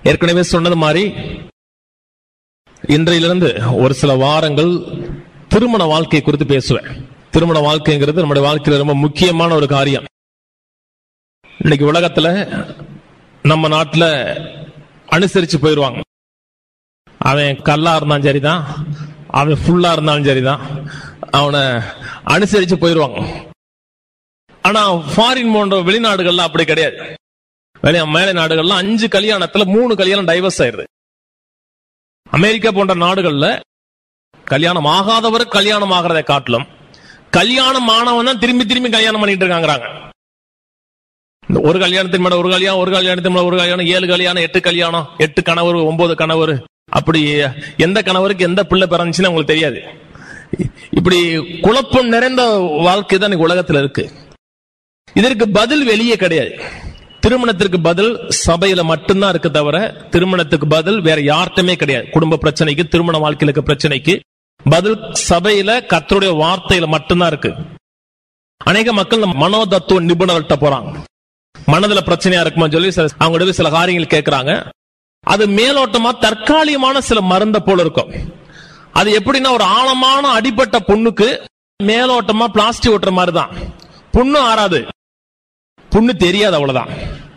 ஏற்கனவே சொன்னது மாதிரி இன்றையிலிருந்து ஒரு சில வாரங்கள் திருமண வாழ்க்கை குறித்து பேசுவேன். திருமண வாழ்க்கைங்கிறது நம்முடைய வாழ்க்கையில ரொம்ப முக்கியமான ஒரு காரியம். இன்னைக்கு உலகத்துல நம்ம நாட்டுல அனுசரிச்சு போயிடுவாங்க. அவன் கல்லா இருந்தாலும் சரிதான், அவன் ஃபுல்லா இருந்தாலும் சரிதான், அவனை அனுசரிச்சு போயிடுவாங்க. ஆனா ஃபாரின் போன்ற வெளிநாடுகள்ல அப்படி கிடையாது. மேலை நாடுகள்ல 5 கல்யாணத்துல 3 கல்யாணம் டைவர்ஸ் ஆயிருது. அமெரிக்கா போன்ற நாடுகள்ல கல்யாணம் ஆகாதவர் கல்யாணம் ஆகிறதை காட்டிலும் கல்யாணம் ஆனவன் தான் திரும்பி திரும்பி கல்யாணம் பண்ணிட்டு இருக்காங்க. ஒரு கல்யாணத்தின் மேல ஒரு கல்யாணம், ஒரு கல்யாணத்தின் மேல ஒரு கல்யாணம், 7 கல்யாணம், 8 கல்யாணம், 8 கணவர், 9 கணவர், அப்படி எந்த கணவருக்கு எந்த பிள்ளை பிறந்துச்சுன்னு உங்களுக்கு தெரியாது. இப்படி குழப்பம் நிறைந்த வாழ்க்கை தான் உலகத்துல இருக்கு. இதற்கு பதில் வெளியே கிடையாது. திருமணத்திற்கு பதில் சபையில மட்டும்தான் இருக்கு தவிர திருமணத்துக்கு பதில் வேற யார்ட்டுமே கிடையாது. குடும்ப பிரச்சனைக்கு, திருமண வாழ்க்கையில இருக்க பிரச்சனைக்கு பதில் சபையில கர்த்தருடைய வார்த்தையில மட்டும்தான் இருக்கு. அநேக மக்கள் மனோதத்துவ நிபுணர்கிட்ட போறாங்க. மனதுல பிரச்சனையா இருக்குமா சொல்லி அவங்களோட சில காரியங்கள் கேட்கிறாங்க. அது மேலோட்டமா தற்காலிகமான சில மருந்த போல இருக்கும். அது எப்படின்னா ஒரு ஆழமான அடிபட்ட புண்ணுக்கு மேலோட்டமா பிளாஸ்டிக் ஓட்டுற மாதிரிதான். புண்ணு ஆறாது, புண்ணு தெரியாது, அவ்வளவுதான்.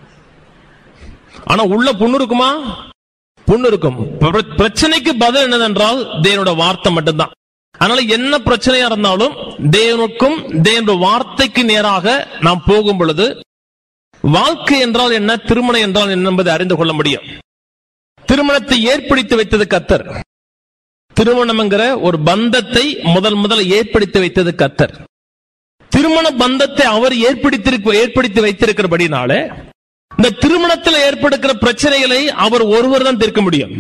ஆனா உள்ள புண்ணு இருக்குமா? புண்ணு இருக்கும். பிரச்சனைக்கு பதில் என்னதென்றால் தேவனோட வார்த்தை மட்டும்தான். அதனால என்ன பிரச்சனையா இருந்தாலும் தேவனுக்கும் தேவனுடைய வார்த்தைக்கு நேராக நாம் போகும் பொழுது வாழ்க்கை என்றால் என்ன, திருமணம் என்றால் என்ன என்பதை அறிந்து கொள்ள முடியும். திருமணத்தை ஏற்படுத்தி வைத்தது கர்த்தர். திருமணம் என்கிற ஒரு பந்தத்தை முதல் ஏற்படுத்தி வைத்தது கர்த்தர். திருமண பந்தத்தை அவர் ஏற்படுத்தி வைத்திருக்கிறபடினாலே இந்த திருமணத்தில் ஏற்படுகிற பிரச்சனைகளை அவர் ஒருவர் தான் தீர்க்க முடியும்.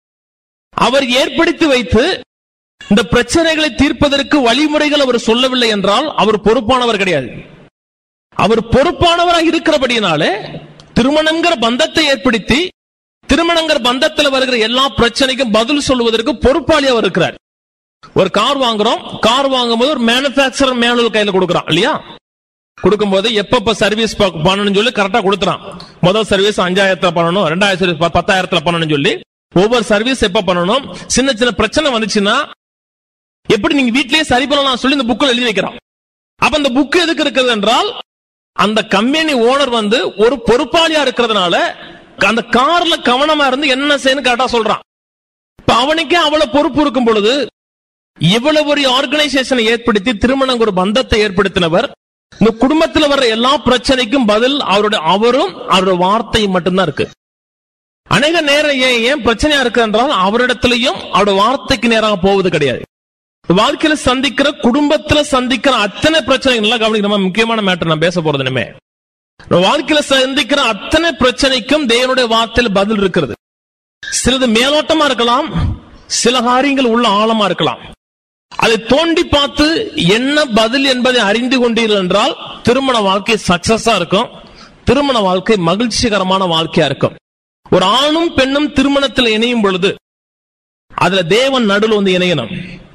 அவர் ஏற்படுத்தி வைத்து இந்த பிரச்சனைகளை தீர்ப்பதற்கு வழிமுறைகள் அவர் சொல்லவில்லை என்றால் அவர் பொறுப்பானவர் கிடையாது. அவர் பொறுப்பானவராக இருக்கிறபடினாலே திருமணங்கிற பந்தத்தை ஏற்படுத்தி திருமணங்கிற பந்தத்தில் வருகிற எல்லா பிரச்சனைக்கும் பதில் சொல்வதற்கு பொறுப்பாளி அவர் இருக்கிறார். ஒரு கார் வாங்குறோம், கார் வாங்கும் போது ஒரு மேனுபேக்சரர் மேனுவல் கையில கொடுக்கறான் இல்லையா? கொடுக்கும் போது எப்ப சர்வீஸ் பண்ணணும்னு சொல்லி கரெக்டா கொடுத்துறான். முதல் சர்வீஸ் 5000 பண்ணணும், 2வது சர்வீஸ் 10,000 பண்ணணும்னு சொல்லி ஒவ்வொரு சர்வீஸ் எப்ப பண்ணணும். சின்ன சின்ன பிரச்சனை வந்துச்சுன்னா எப்படி நீங்க வீட்லயே சரி பண்ணலாம் சொல்லி இந்த புக்கில் எழுதி வைக்கிறான். அப்ப அந்த புக் எதுக்கு இருக்கிறது என்றால் அந்த கம்பெனி ஓனர் ஒரு பொறுப்பாளியா இருக்கிறதுனால அந்த கார்ல கவனமா இருந்து என்ன செய்யணும் கரெக்டா சொல்றான். இப்ப அவனுக்கே அவ்வளவு பொறுப்பு இருக்கும் பொழுது இவ்வளவு ஒரு ஆர்கனைசேஷனை ஏற்படுத்தி திருமணம் ஒரு பந்தத்தை ஏற்படுத்தினவர் இந்த குடும்பத்தில் வர்ற எல்லா பிரச்சனைக்கும் பதில் அவரும் அவருடைய வார்த்தையும் மட்டும்தான் இருக்கு. அநேக நேரம் ஏன் பிரச்சனையா இருக்கு என்றால் அவரிடத்திலையும் அவருடைய வார்த்தைக்கு நேராக போவது கிடையாது. வாழ்க்கையில சந்திக்கிற குடும்பத்துல சந்திக்கிற அத்தனை பிரச்சனைகள் கவனிக்க முக்கியமான மேட்டர் நான் பேச போறது இனிமே. வாழ்க்கையில சந்திக்கிற அத்தனை பிரச்சனைக்கும் தேவனுடைய வார்த்தையில் பதில் இருக்கிறது. சிலது மேலோட்டமா இருக்கலாம், சில காரியங்கள் உள்ள ஆழமா இருக்கலாம். அதை தோண்டி பார்த்து என்ன பதில் என்பதை அறிந்து கொண்டீர்கள் என்றால் திருமண வாழ்க்கை சக்சஸா இருக்கும். திருமண வாழ்க்கை மகிழ்ச்சிகரமான வாழ்க்கையா இருக்கும். ஒரு ஆணும் பெண்ணும் திருமணத்தில் இணையும் பொழுது அதுல தேவன் நடுவில் இணையணும்.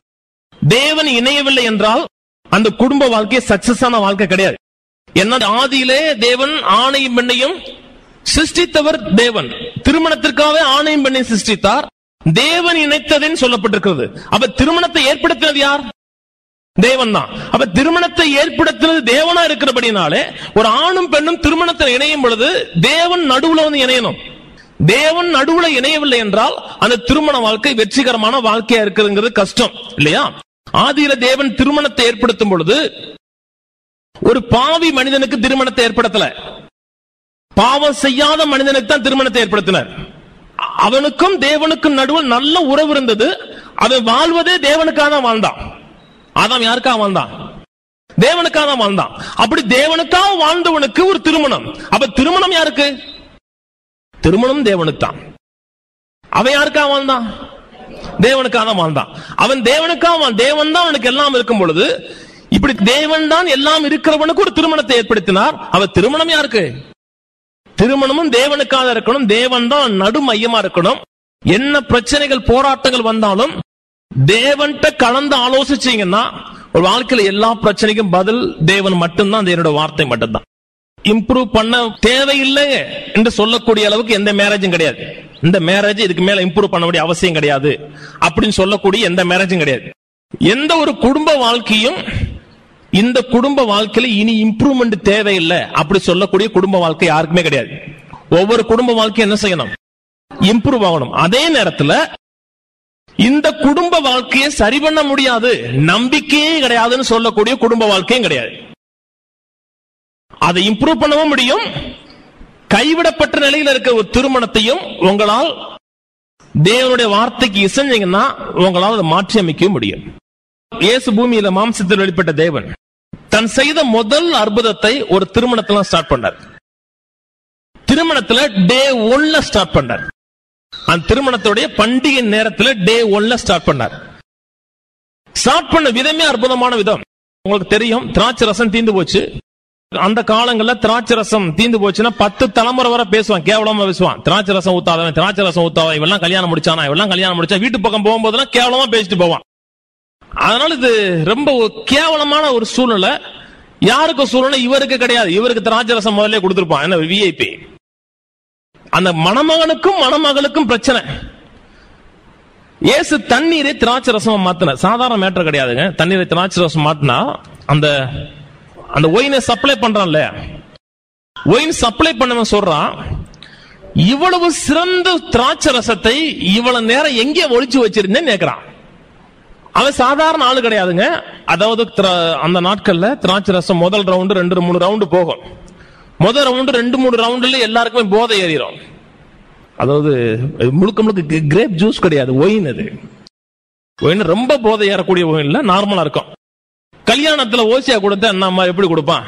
தேவன் இணையவில்லை என்றால் அந்த குடும்ப வாழ்க்கை சக்சஸான வாழ்க்கை கிடையாது. என்ன ஆதியிலே தேவன் ஆணையும் பெண்ணையும் சிருஷ்டித்தவர் தேவன். திருமணத்திற்காக ஆணையும் பெண்ணையும் சிருஷ்டித்தார். தேவன் இணைத்ததுன்னு சொல்லப்பட்டிருக்கிறது. அப்ப திருமணத்தை ஏற்படுத்தினது யார்? தேவன் தான். அப்ப திருமணத்தை ஏற்படுத்தினது தேவனா இருக்கிறபடினாலே ஒரு ஆணும் பெண்ணும் திருமணத்தில் இணையும் பொழுது தேவன் நடுவுல இணையணும். தேவன் நடுவுல இணையவில்லை என்றால் அந்த திருமண வாழ்க்கை வெற்றிகரமான வாழ்க்கையா இருக்குங்கிறது கஷ்டம் இல்லையா? ஆதியில தேவன் திருமணத்தை ஏற்படுத்தும் பொழுது ஒரு பாவி மனிதனுக்கு திருமணத்தை ஏற்படுத்தல, பாவம் செய்யாத மனிதனுக்கு தான் திருமணத்தை ஏற்படுத்தினார். அவனுக்கும் தேவனுக்கும் நடுவில் நல்ல உறவு இருந்தது. அவன் வாழ்வதே தேவனுக்காக தான் வாழ்ந்தான். ஆதாம் யாருக்காக வாழ்ந்தான்? தேவனுக்காக தான் வாழ்ந்தான். அப்படி தேவனுக்காக வாழ்ந்தவனுக்கு ஒரு திருமணம். அப்ப திருமணம் யாருக்கு? திருமணம் தேவனுக்கு தான். அவன் யாருக்காக வாழ்ந்தான்? தேவனுக்காக தான் வாழ்ந்தான். அவன் தேவனுக்காக தேவன் தான் அவனுக்கு எல்லாம் இருக்கும் பொழுது இப்படி தேவன் தான் எல்லாம் இருக்கிறவனுக்கு ஒரு திருமணத்தை ஏற்படுத்தினார். அவன் திருமணம் யாருக்கு? திருமணமும் தேவனுக்காக இருக்கணும். தேவன் தான் நடு மையமா இருக்கணும். என்ன பிரச்சனைகள் போராட்டங்கள் வந்தாலும் தேவன்கிட்ட கலந்து ஆலோசிச்சீங்கன்னா ஒரு வாழ்க்கையில எல்லா பிரச்சனைக்கும் பதில் தேவன் மட்டும்தான், தேவனோட வார்த்தை மட்டும்தான். இம்ப்ரூவ் பண்ண தேவையில்லை என்று சொல்லக்கூடிய அளவுக்கு எந்த மேரேஜும் கிடையாது. இந்த மேரேஜ் இதுக்கு மேல இம்ப்ரூவ் பண்ண வேண்டிய அவசியம் கிடையாது அப்படின்னு சொல்லக்கூடிய எந்த மேரேஜும் கிடையாது. எந்த ஒரு குடும்ப வாழ்க்கையும் இந்த குடும்ப வாழ்க்கையில இனி இம்ப்ரூவ்மெண்ட் தேவையில்லை அப்படி சொல்லக்கூடிய குடும்ப வாழ்க்கை யாருக்குமே கிடையாது. ஒவ்வொரு குடும்ப வாழ்க்கையும் என்ன செய்யணும்? இம்ப்ரூவ் ஆகணும். அதே நேரத்தில் இந்த குடும்ப வாழ்க்கையை சரி பண்ண முடியாது, நம்பிக்கையே கிடையாதுன்னு சொல்லக்கூடிய குடும்ப வாழ்க்கையும் கிடையாது. அதை இம்ப்ரூவ் பண்ணவும் முடியும். கைவிடப்பட்ட நிலையில் இருக்க ஒரு திருமணத்தையும் உங்களால் தேவனுடைய வார்த்தைக்கு இசைஞ்சீங்கன்னா உங்களால் அதை மாற்றி அமைக்க முடியும். இயேசு பூமியில மாம்சத்தில் வெளிப்பட்ட தேவன் தன் செய்த முதல் அற்புதத்தை ஒரு திருமணத்துல ஸ்டார்ட் பண்ணார். திருமணத்துல டே 1ல ஸ்டார்ட் பண்ணார். அந்த திருமணத்துடைய பண்டிகை நேரத்தில் டே 1ல ஸ்டார்ட் பண்ணார். ஸ்டார்ட் பண்ண விதமே அற்புதமான விதம். உங்களுக்கு தெரியும், திராட்சை ரசம் தீந்து போச்சு. அந்த காலங்களில் திராட்சை ரசம் தீந்து போச்சுன்னா 10 தலைமுறை வரை பேசுவான், கேவலமா பேசுவான். திராட்சை ரசம் ஊத்தாதவன், திராட்சை ரசம் ஊத்தாதவன், இவெல்லாம் கல்யாணம் முடிச்சானா, இவெல்லாம் கல்யாணம் முடிச்சா, வீட்டு பக்கம் போகும்போதெல்லாம் கேவலமா பேசிட்டு போவான். அதனால இது ரொம்ப கேவலமான ஒரு சூழ்நிலை. யாருக்கு சூழ்நிலை? இவருக்கு கிடையாது. இவருக்கு திராட்சை ரசம் முதல்ல கொடுத்திருப்பான், என்ன விஐபி. அந்த மணமகனுக்கும் மணமகளுக்கும் பிரச்சனை. இயேசு தண்ணீரை திராட்சை ரசம் மாத்தின சாதாரண மேட்டர் கிடையாதுங்க. தண்ணீரை திராட்சை ரசம் மாத்தினா அந்த ஒயினை சப்ளை பண்றான்ல, ஒயின் சப்ளை பண்ணவன் சொல்றான், இவ்வளவு சிறந்த திராட்சை ரசத்தை இவ்வளவு நேரம் எங்கே ஒளிச்சு வச்சிருந்தேன்னு கேட்கிறான். அவன் சாதாரண ஆளு கிடையாதுங்க. அதாவது அந்த நாட்கள்ல திராட்சை ரசம் முதல் ரவுண்டு 2-3 ரவுண்டு போகும். முதல் ரவுண்டு 2-3 ரவுண்டுல எல்லாருக்குமே போதை ஏறிடும். அதாவது முழுக்க முழுக்க கிரேப் ஜூஸ் கிடையாது, ஒயின். அது ஒயின் ரொம்ப போதை ஏறக்கூடிய ஒயின் இல்ல, நார்மலா இருக்கும். கல்யாணத்துல ஓசியா கொடுத்தா என்ன எப்படி கொடுப்பான்?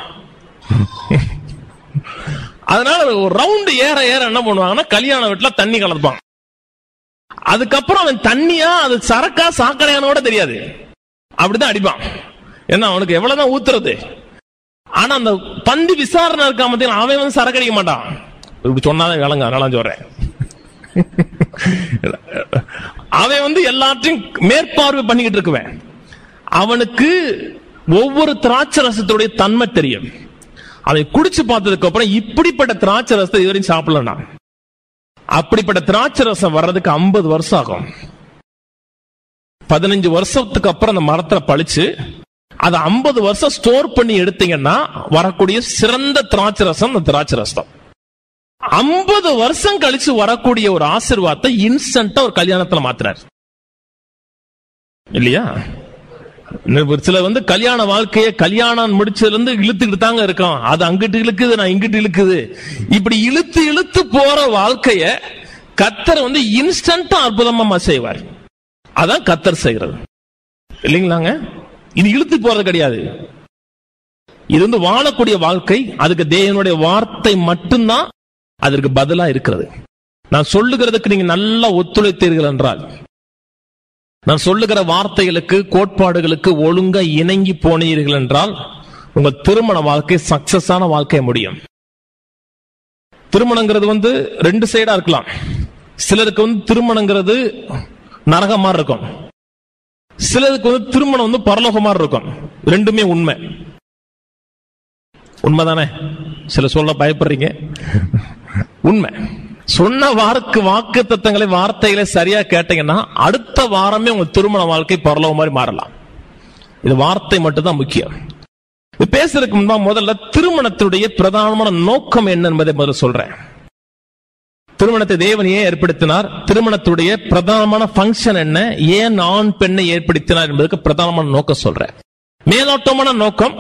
அதனால ஒரு ரவுண்டு ஏற ஏற என்ன பண்ணுவாங்கன்னா கல்யாண வீட்டுல தண்ணி கலப்பான். அதுக்கப்புறம் அவன் தண்ணியா அது சரக்கா சாக்கடையான கூட தெரியாது, அப்படிதான் அடிப்பான். ஏன்னா அவனுக்கு எவ்வளவுதான் ஊத்துறது. ஆனா அந்த பந்தி விசாரணை இருக்காம அவன் வந்து சரக்கு அடிக்க மாட்டான். இப்படி சொன்னாதான் விளங்க, அதனால சொல்றேன். அவன் வந்து எல்லாத்தையும் மேற்பார்வை பண்ணிக்கிட்டு இருக்குவேன். அவனுக்கு ஒவ்வொரு திராட்சை ரசத்துடைய தன்மை தெரியும். அதை குடிச்சு பார்த்ததுக்கு அப்புறம் இப்படிப்பட்ட திராட்சை ரசத்தை இதுவரையும் சாப்பிடலன்னா, அப்படிப்பட்ட திராட்சை ரசம் வர்றதுக்கு 50 வருஷம் ஆகும். 15 வருஷத்துக்கு அப்புறம் அந்த மரத்துல பழிச்சு அதை 50 வருஷம் ஸ்டோர் பண்ணி எடுத்தீங்கன்னா வரக்கூடிய சிறந்த திராட்சை ரசம் அந்த திராட்சை ரசம். 50 வருஷம் கழிச்சு வரக்கூடிய ஒரு ஆசீர்வாதத்தை இன்ஸ்டன்டா ஒரு கல்யாணத்துல மாத்துறாரு இல்லையா? சில வந்து கல்யாண வாழ்க்கையை கல்யாணம் முடிச்சதுல இருந்து இழுத்துக்கிட்டு தாங்க இருக்கான். அது அங்கிட்டு இழுக்குது, நான் இங்கிட்டு இழுக்குது. இப்படி இழுத்து இழுத்து போற வாழ்க்கைய கர்த்தர் வந்து இன்ஸ்டன்டா அற்புதமா செய்வார். அதான் கர்த்தர் செய்கிறது இல்லைங்களாங்க. இது இழுத்து போறது கிடையாது. இது வந்து வாழக்கூடிய வாழ்க்கை. அதுக்கு தேவனுடைய வார்த்தை மட்டும்தான் அதற்கு பதிலா இருக்கிறது. நான் சொல்லுகிறதுக்கு நீங்க நல்லா ஒத்துழைத்தீர்கள் என்றால், நான் சொல்லுகிற வார்த்தைகளுக்கு கோட்பாடுகளுக்கு ஒழுங்கா இணங்கி போனீர்கள் என்றால் உங்க திருமண வாழ்க்கை சக்சஸான வாழ்க்கை முடியும். திருமணங்கிறது வந்து 2 சைடா இருக்கலாம். சிலருக்கு வந்து திருமணங்கிறது நரகம் மாதிரி இருக்கும், சிலருக்கு வந்து திருமணம் வந்து பரலோகம் மாதிரி இருக்கும். ரெண்டுமே உண்மை. உண்மைதானே? சில சொல்ல பயப்படுறீங்க, உண்மை. சொன்ன வாக்கு தத்தங்களை வார்த்தைகளை சரியா கேட்டீங்கன்னா அடுத்த வாரமே உங்க திருமண வாழ்க்கை பரலோகம் மாதிரி மாறலாம். இது வார்த்தை மட்டும் தான் முக்கியம். இது பேசுறதுக்கு முன்பா முதல்ல திருமணத்துடைய பிரதானமான நோக்கம் என்ன என்பதை முதல்ல சொல்றேன். திருமணத்தை தேவன் ஏன் ஏற்படுத்தினார், திருமணத்துடைய பிரதானமான பங்கன் என்ன, ஏன் ஆண் பெண்ணை ஏற்படுத்தினார் என்பதற்கு பிரதானமான நோக்கம் சொல்றேன். மேலோட்டமான நோக்கம்,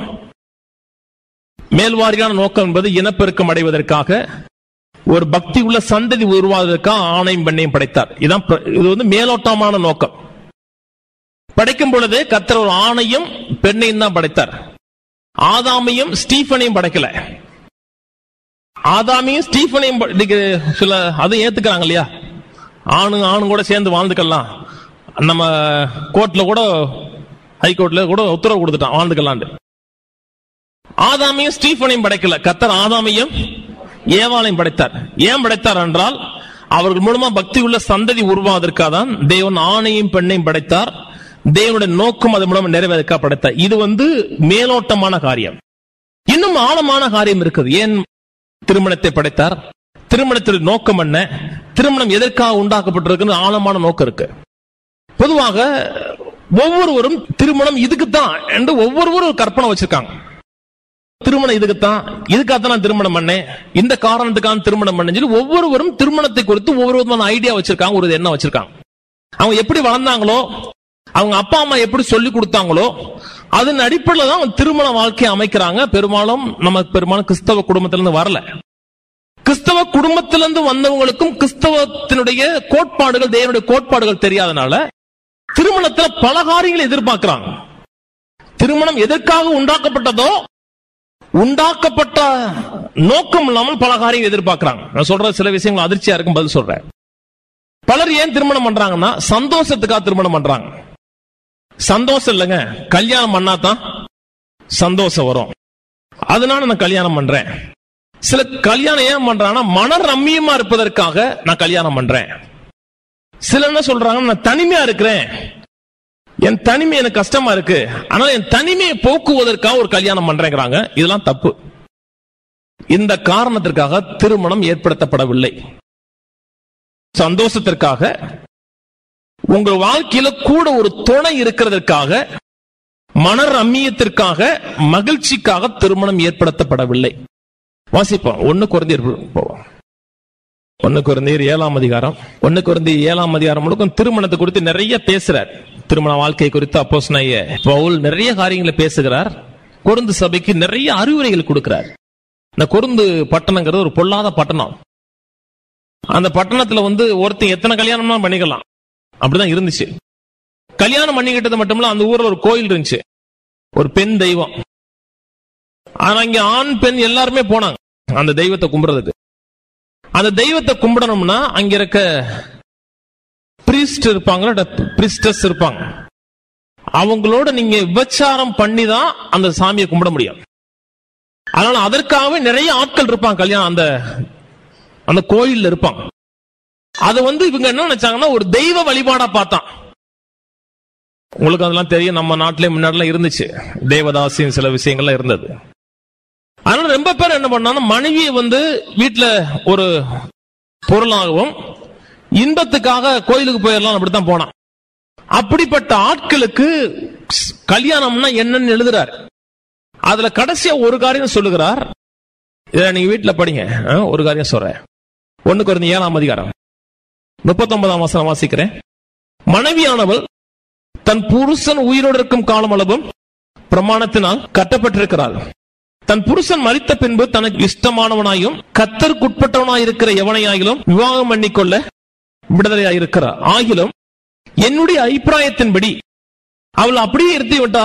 மேல்வாரியான நோக்கம் என்பது இனப்பெருக்கம் அடைவதற்காக, ஒரு பக்தி உள்ள சந்ததி உருவாவதற்காக ஆணையும் பெண்ணையும் படைத்தார். இது வந்து மேலோட்டமான நோக்கம். படைக்கும் பொழுது கர்த்தர் ஒரு ஆணையும் பெண்ணையும் தான் படைத்தார். ஆதாமையும் ஸ்டீஃபனையும் படைக்கல. ஆதாமையும் ஸ்டீஃபனையும் சில அதை ஏத்துக்கிறாங்க இல்லையா, ஆணு கூட சேர்ந்து வாழ்ந்துக்கலாம். நம்ம கோர்ட்ல கூட, ஹைகோர்ட்ல கூட உத்தரவு கொடுத்துட்டான் வாழ்ந்துக்கலான்னு. ஆதாமையும் ஸ்டீஃபனையும் படைக்கல, கர்த்தர் ஆதாமையும் ஏவாளையும் படைத்தார். ஏன் படைத்தார் என்றால் அவர்கள் மூலமா பக்தி உள்ள சந்ததி உருவாவதற்காக தான் தேவன் ஆணையும் பெண்ணையும் படைத்தார். தேவனுடைய நோக்கம் அது மூலமா நிறைவேறதுக்காக படைத்தார். இது வந்து மேலோட்டமான காரியம். இன்னும் ஆழமான காரியம் இருக்குது. ஏன் திருமணத்தை படைத்தார், திருமணத்தின் நோக்கம் என்ன, திருமணம் எதற்காக உண்டாக்கப்பட்டிருக்கு, ஆழமான நோக்கம் இருக்கு. பொதுவாக ஒவ்வொருவரும் திருமணம் இதுக்குத்தான் என்று ஒவ்வொருவரும் கற்பனை வச்சிருக்காங்க. திருமணம் இதுக்காகத்தான் நான் திருமணம் பண்ணேன், இந்த காரணத்துக்காக திருமணம் பண்ணேன்னு சொல்லி ஒவ்வொருவரும் திருமணத்தை குறித்து ஒவ்வொரு விதமான ஐடியா வச்சிருக்காங்க, ஒரு எண்ணம் வச்சிருக்காங்க. அவங்க எப்படி வளர்ந்தாங்களோ, அவங்க அப்பா அம்மா எப்படி சொல்லி கொடுத்தாங்களோ அதன் அடிப்படையில் தான் திருமண வாழ்க்கையை அமைக்கிறாங்க. பெரும்பாலும் கிறிஸ்தவ குடும்பத்திலிருந்து வரல. கிறிஸ்தவ குடும்பத்திலிருந்து வந்தவங்களுக்கும் கிறிஸ்தவத்தினுடைய கோட்பாடுகள், தேவனுடைய கோட்பாடுகள் தெரியாதனால திருமணத்துல பல காரியங்களை எதிர்பார்க்கிறாங்க. திருமணம் எதற்காக உண்டாக்கப்பட்டதோ உண்டாக்கப்பட்ட நோக்கம் இல்லாமல் பல காரியங்கள் எதிர்பார்க்கிறாங்க. நான் சொல்ற சில விஷயங்கள் அதிர்ச்சியா இருக்கும், பதில் சொல்றேன். பலர் ஏன் திருமணம் பண்றாங்கன்னா சந்தோஷத்துக்காக திருமணம் பண்றாங்க. சந்தோஷம் இல்லைங்க, கல்யாணம் பண்ணாதான் சந்தோஷம் வரும், அதனால நான் கல்யாணம் பண்றேன். சில கல்யாணம் ஏன் பண்றாங்கன்னா மன ரம்மியமா இருப்பதற்காக நான் கல்யாணம் பண்றேன். சில என்ன சொல்றாங்க, நான் தனிமையா இருக்கிறேன், என் தனிமை எனக்கு கஷ்டமா இருக்கு, ஆனா என் தனிமையை போக்குவதற்காக ஒரு கல்யாணம் பண்றேங்கிறாங்க. இதெல்லாம் தப்பு. இந்த காரணத்திற்காக திருமணம் ஏற்படுத்தப்படவில்லை. சந்தோஷத்திற்காக, உங்கள் வாழ்க்கையில கூட ஒரு துணை இருக்கிறதற்காக, மன ரம்மியத்திற்காக, மகிழ்ச்சிக்காக திருமணம் ஏற்படுத்தப்படவில்லை. வாசிப்போம். 1 கொரிந்தியர் போவோம். 1 கொரிந்தியர் 7ஆம் அதிகாரம். 1 கொரிந்தியர் 7ஆம் அதிகாரம் முழுக்க திருமணத்தை குறித்து நிறைய பேசுறார். திருமண வாழ்க்கை குறித்து அப்போஸ்தலனாகிய பவுல் நிறைய காரியங்களை பேசுகிறார். கொரிந்து சபைக்கு நிறைய அறிவுரைகள் கொடுக்கிறார். இந்த கொரிந்து பட்டணங்கிறது ஒரு பொல்லாத பட்டணம். அந்த பட்டணத்துல ஒருத்தன் எத்தனை கல்யாணம் பண்ணிக்கலாம், அப்படிதான் இருந்துச்சு. கல்யாணம் பண்ணிக்கிட்டது மட்டுமில்ல, அந்த ஊர்ல ஒரு கோயில் இருந்துச்சு, ஒரு பெண் தெய்வம். ஆனா இங்க ஆண் பெண் எல்லாருமே போனாங்க அந்த தெய்வத்தை கும்பிடுறதுக்கு. அந்த தெய்வத்தை கும்பிடணும்னா அங்க இருக்க பிரீஸ்ட் இருப்பாங்க, பிரீஸ்டஸ் இருப்பாங்க, அவங்களோட நீங்க விபச்சாரம் பண்ணி தான் அந்த சாமியை கும்பிட முடியும். அதனால அதற்காகவே நிறைய ஆட்கள் இருப்பாங்க, கல்யாணம் அந்த கோயில்ல இருப்பாங்க. அது இவங்க என்ன நினைச்சாங்கன்னா ஒரு தெய்வ வழிபாடா பார்த்தான். உங்களுக்கு அதெல்லாம் தெரியும், நம்ம நாட்டிலே முன்னாடி இருந்துச்சு, தேவதாசின் சில விஷயங்கள்லாம் இருந்தது. அதனால ரொம்ப பேர் என்ன பண்ணாங்க, மனைவியை வீட்டுல ஒரு பொருளாகவும் இன்பத்துக்காக கோயிலுக்கு போயிடலாம் அப்படித்தான் போனான். அப்படிப்பட்ட ஆட்களுக்கு கல்யாணம்னா என்னன்னு எழுதுறாரு. அதுல கடைசியா ஒரு காரியம் சொல்லுகிறார், இத நீங்க வீட்டுல படிங்க. ஒரு காரியம் சொல்றேன். 1 கொரிந்தியர் 7ஆம் அதிகாரம் 39ஆம் வசனம் வாசிக்கிறேன். மனைவியானவள் தன் புருஷன் உயிரோடு இருக்கும் காலம் அளவும் பிரமாணத்தினால் கட்டப்பட்டிருக்கிறாள். தன் புருஷன் மரித்த பின்பு தனக்கு இஷ்டமானவனாயும் கர்த்தருக்குட்பட்டவனாய் இருக்கிற எவனையாகிலும் விவாகம் பண்ணிக்கொள்ள விடுதலையாயிருக்கிறார். ஆகிலும் என்னுடைய அபிப்பிராயத்தின்படி அவள் அப்படியே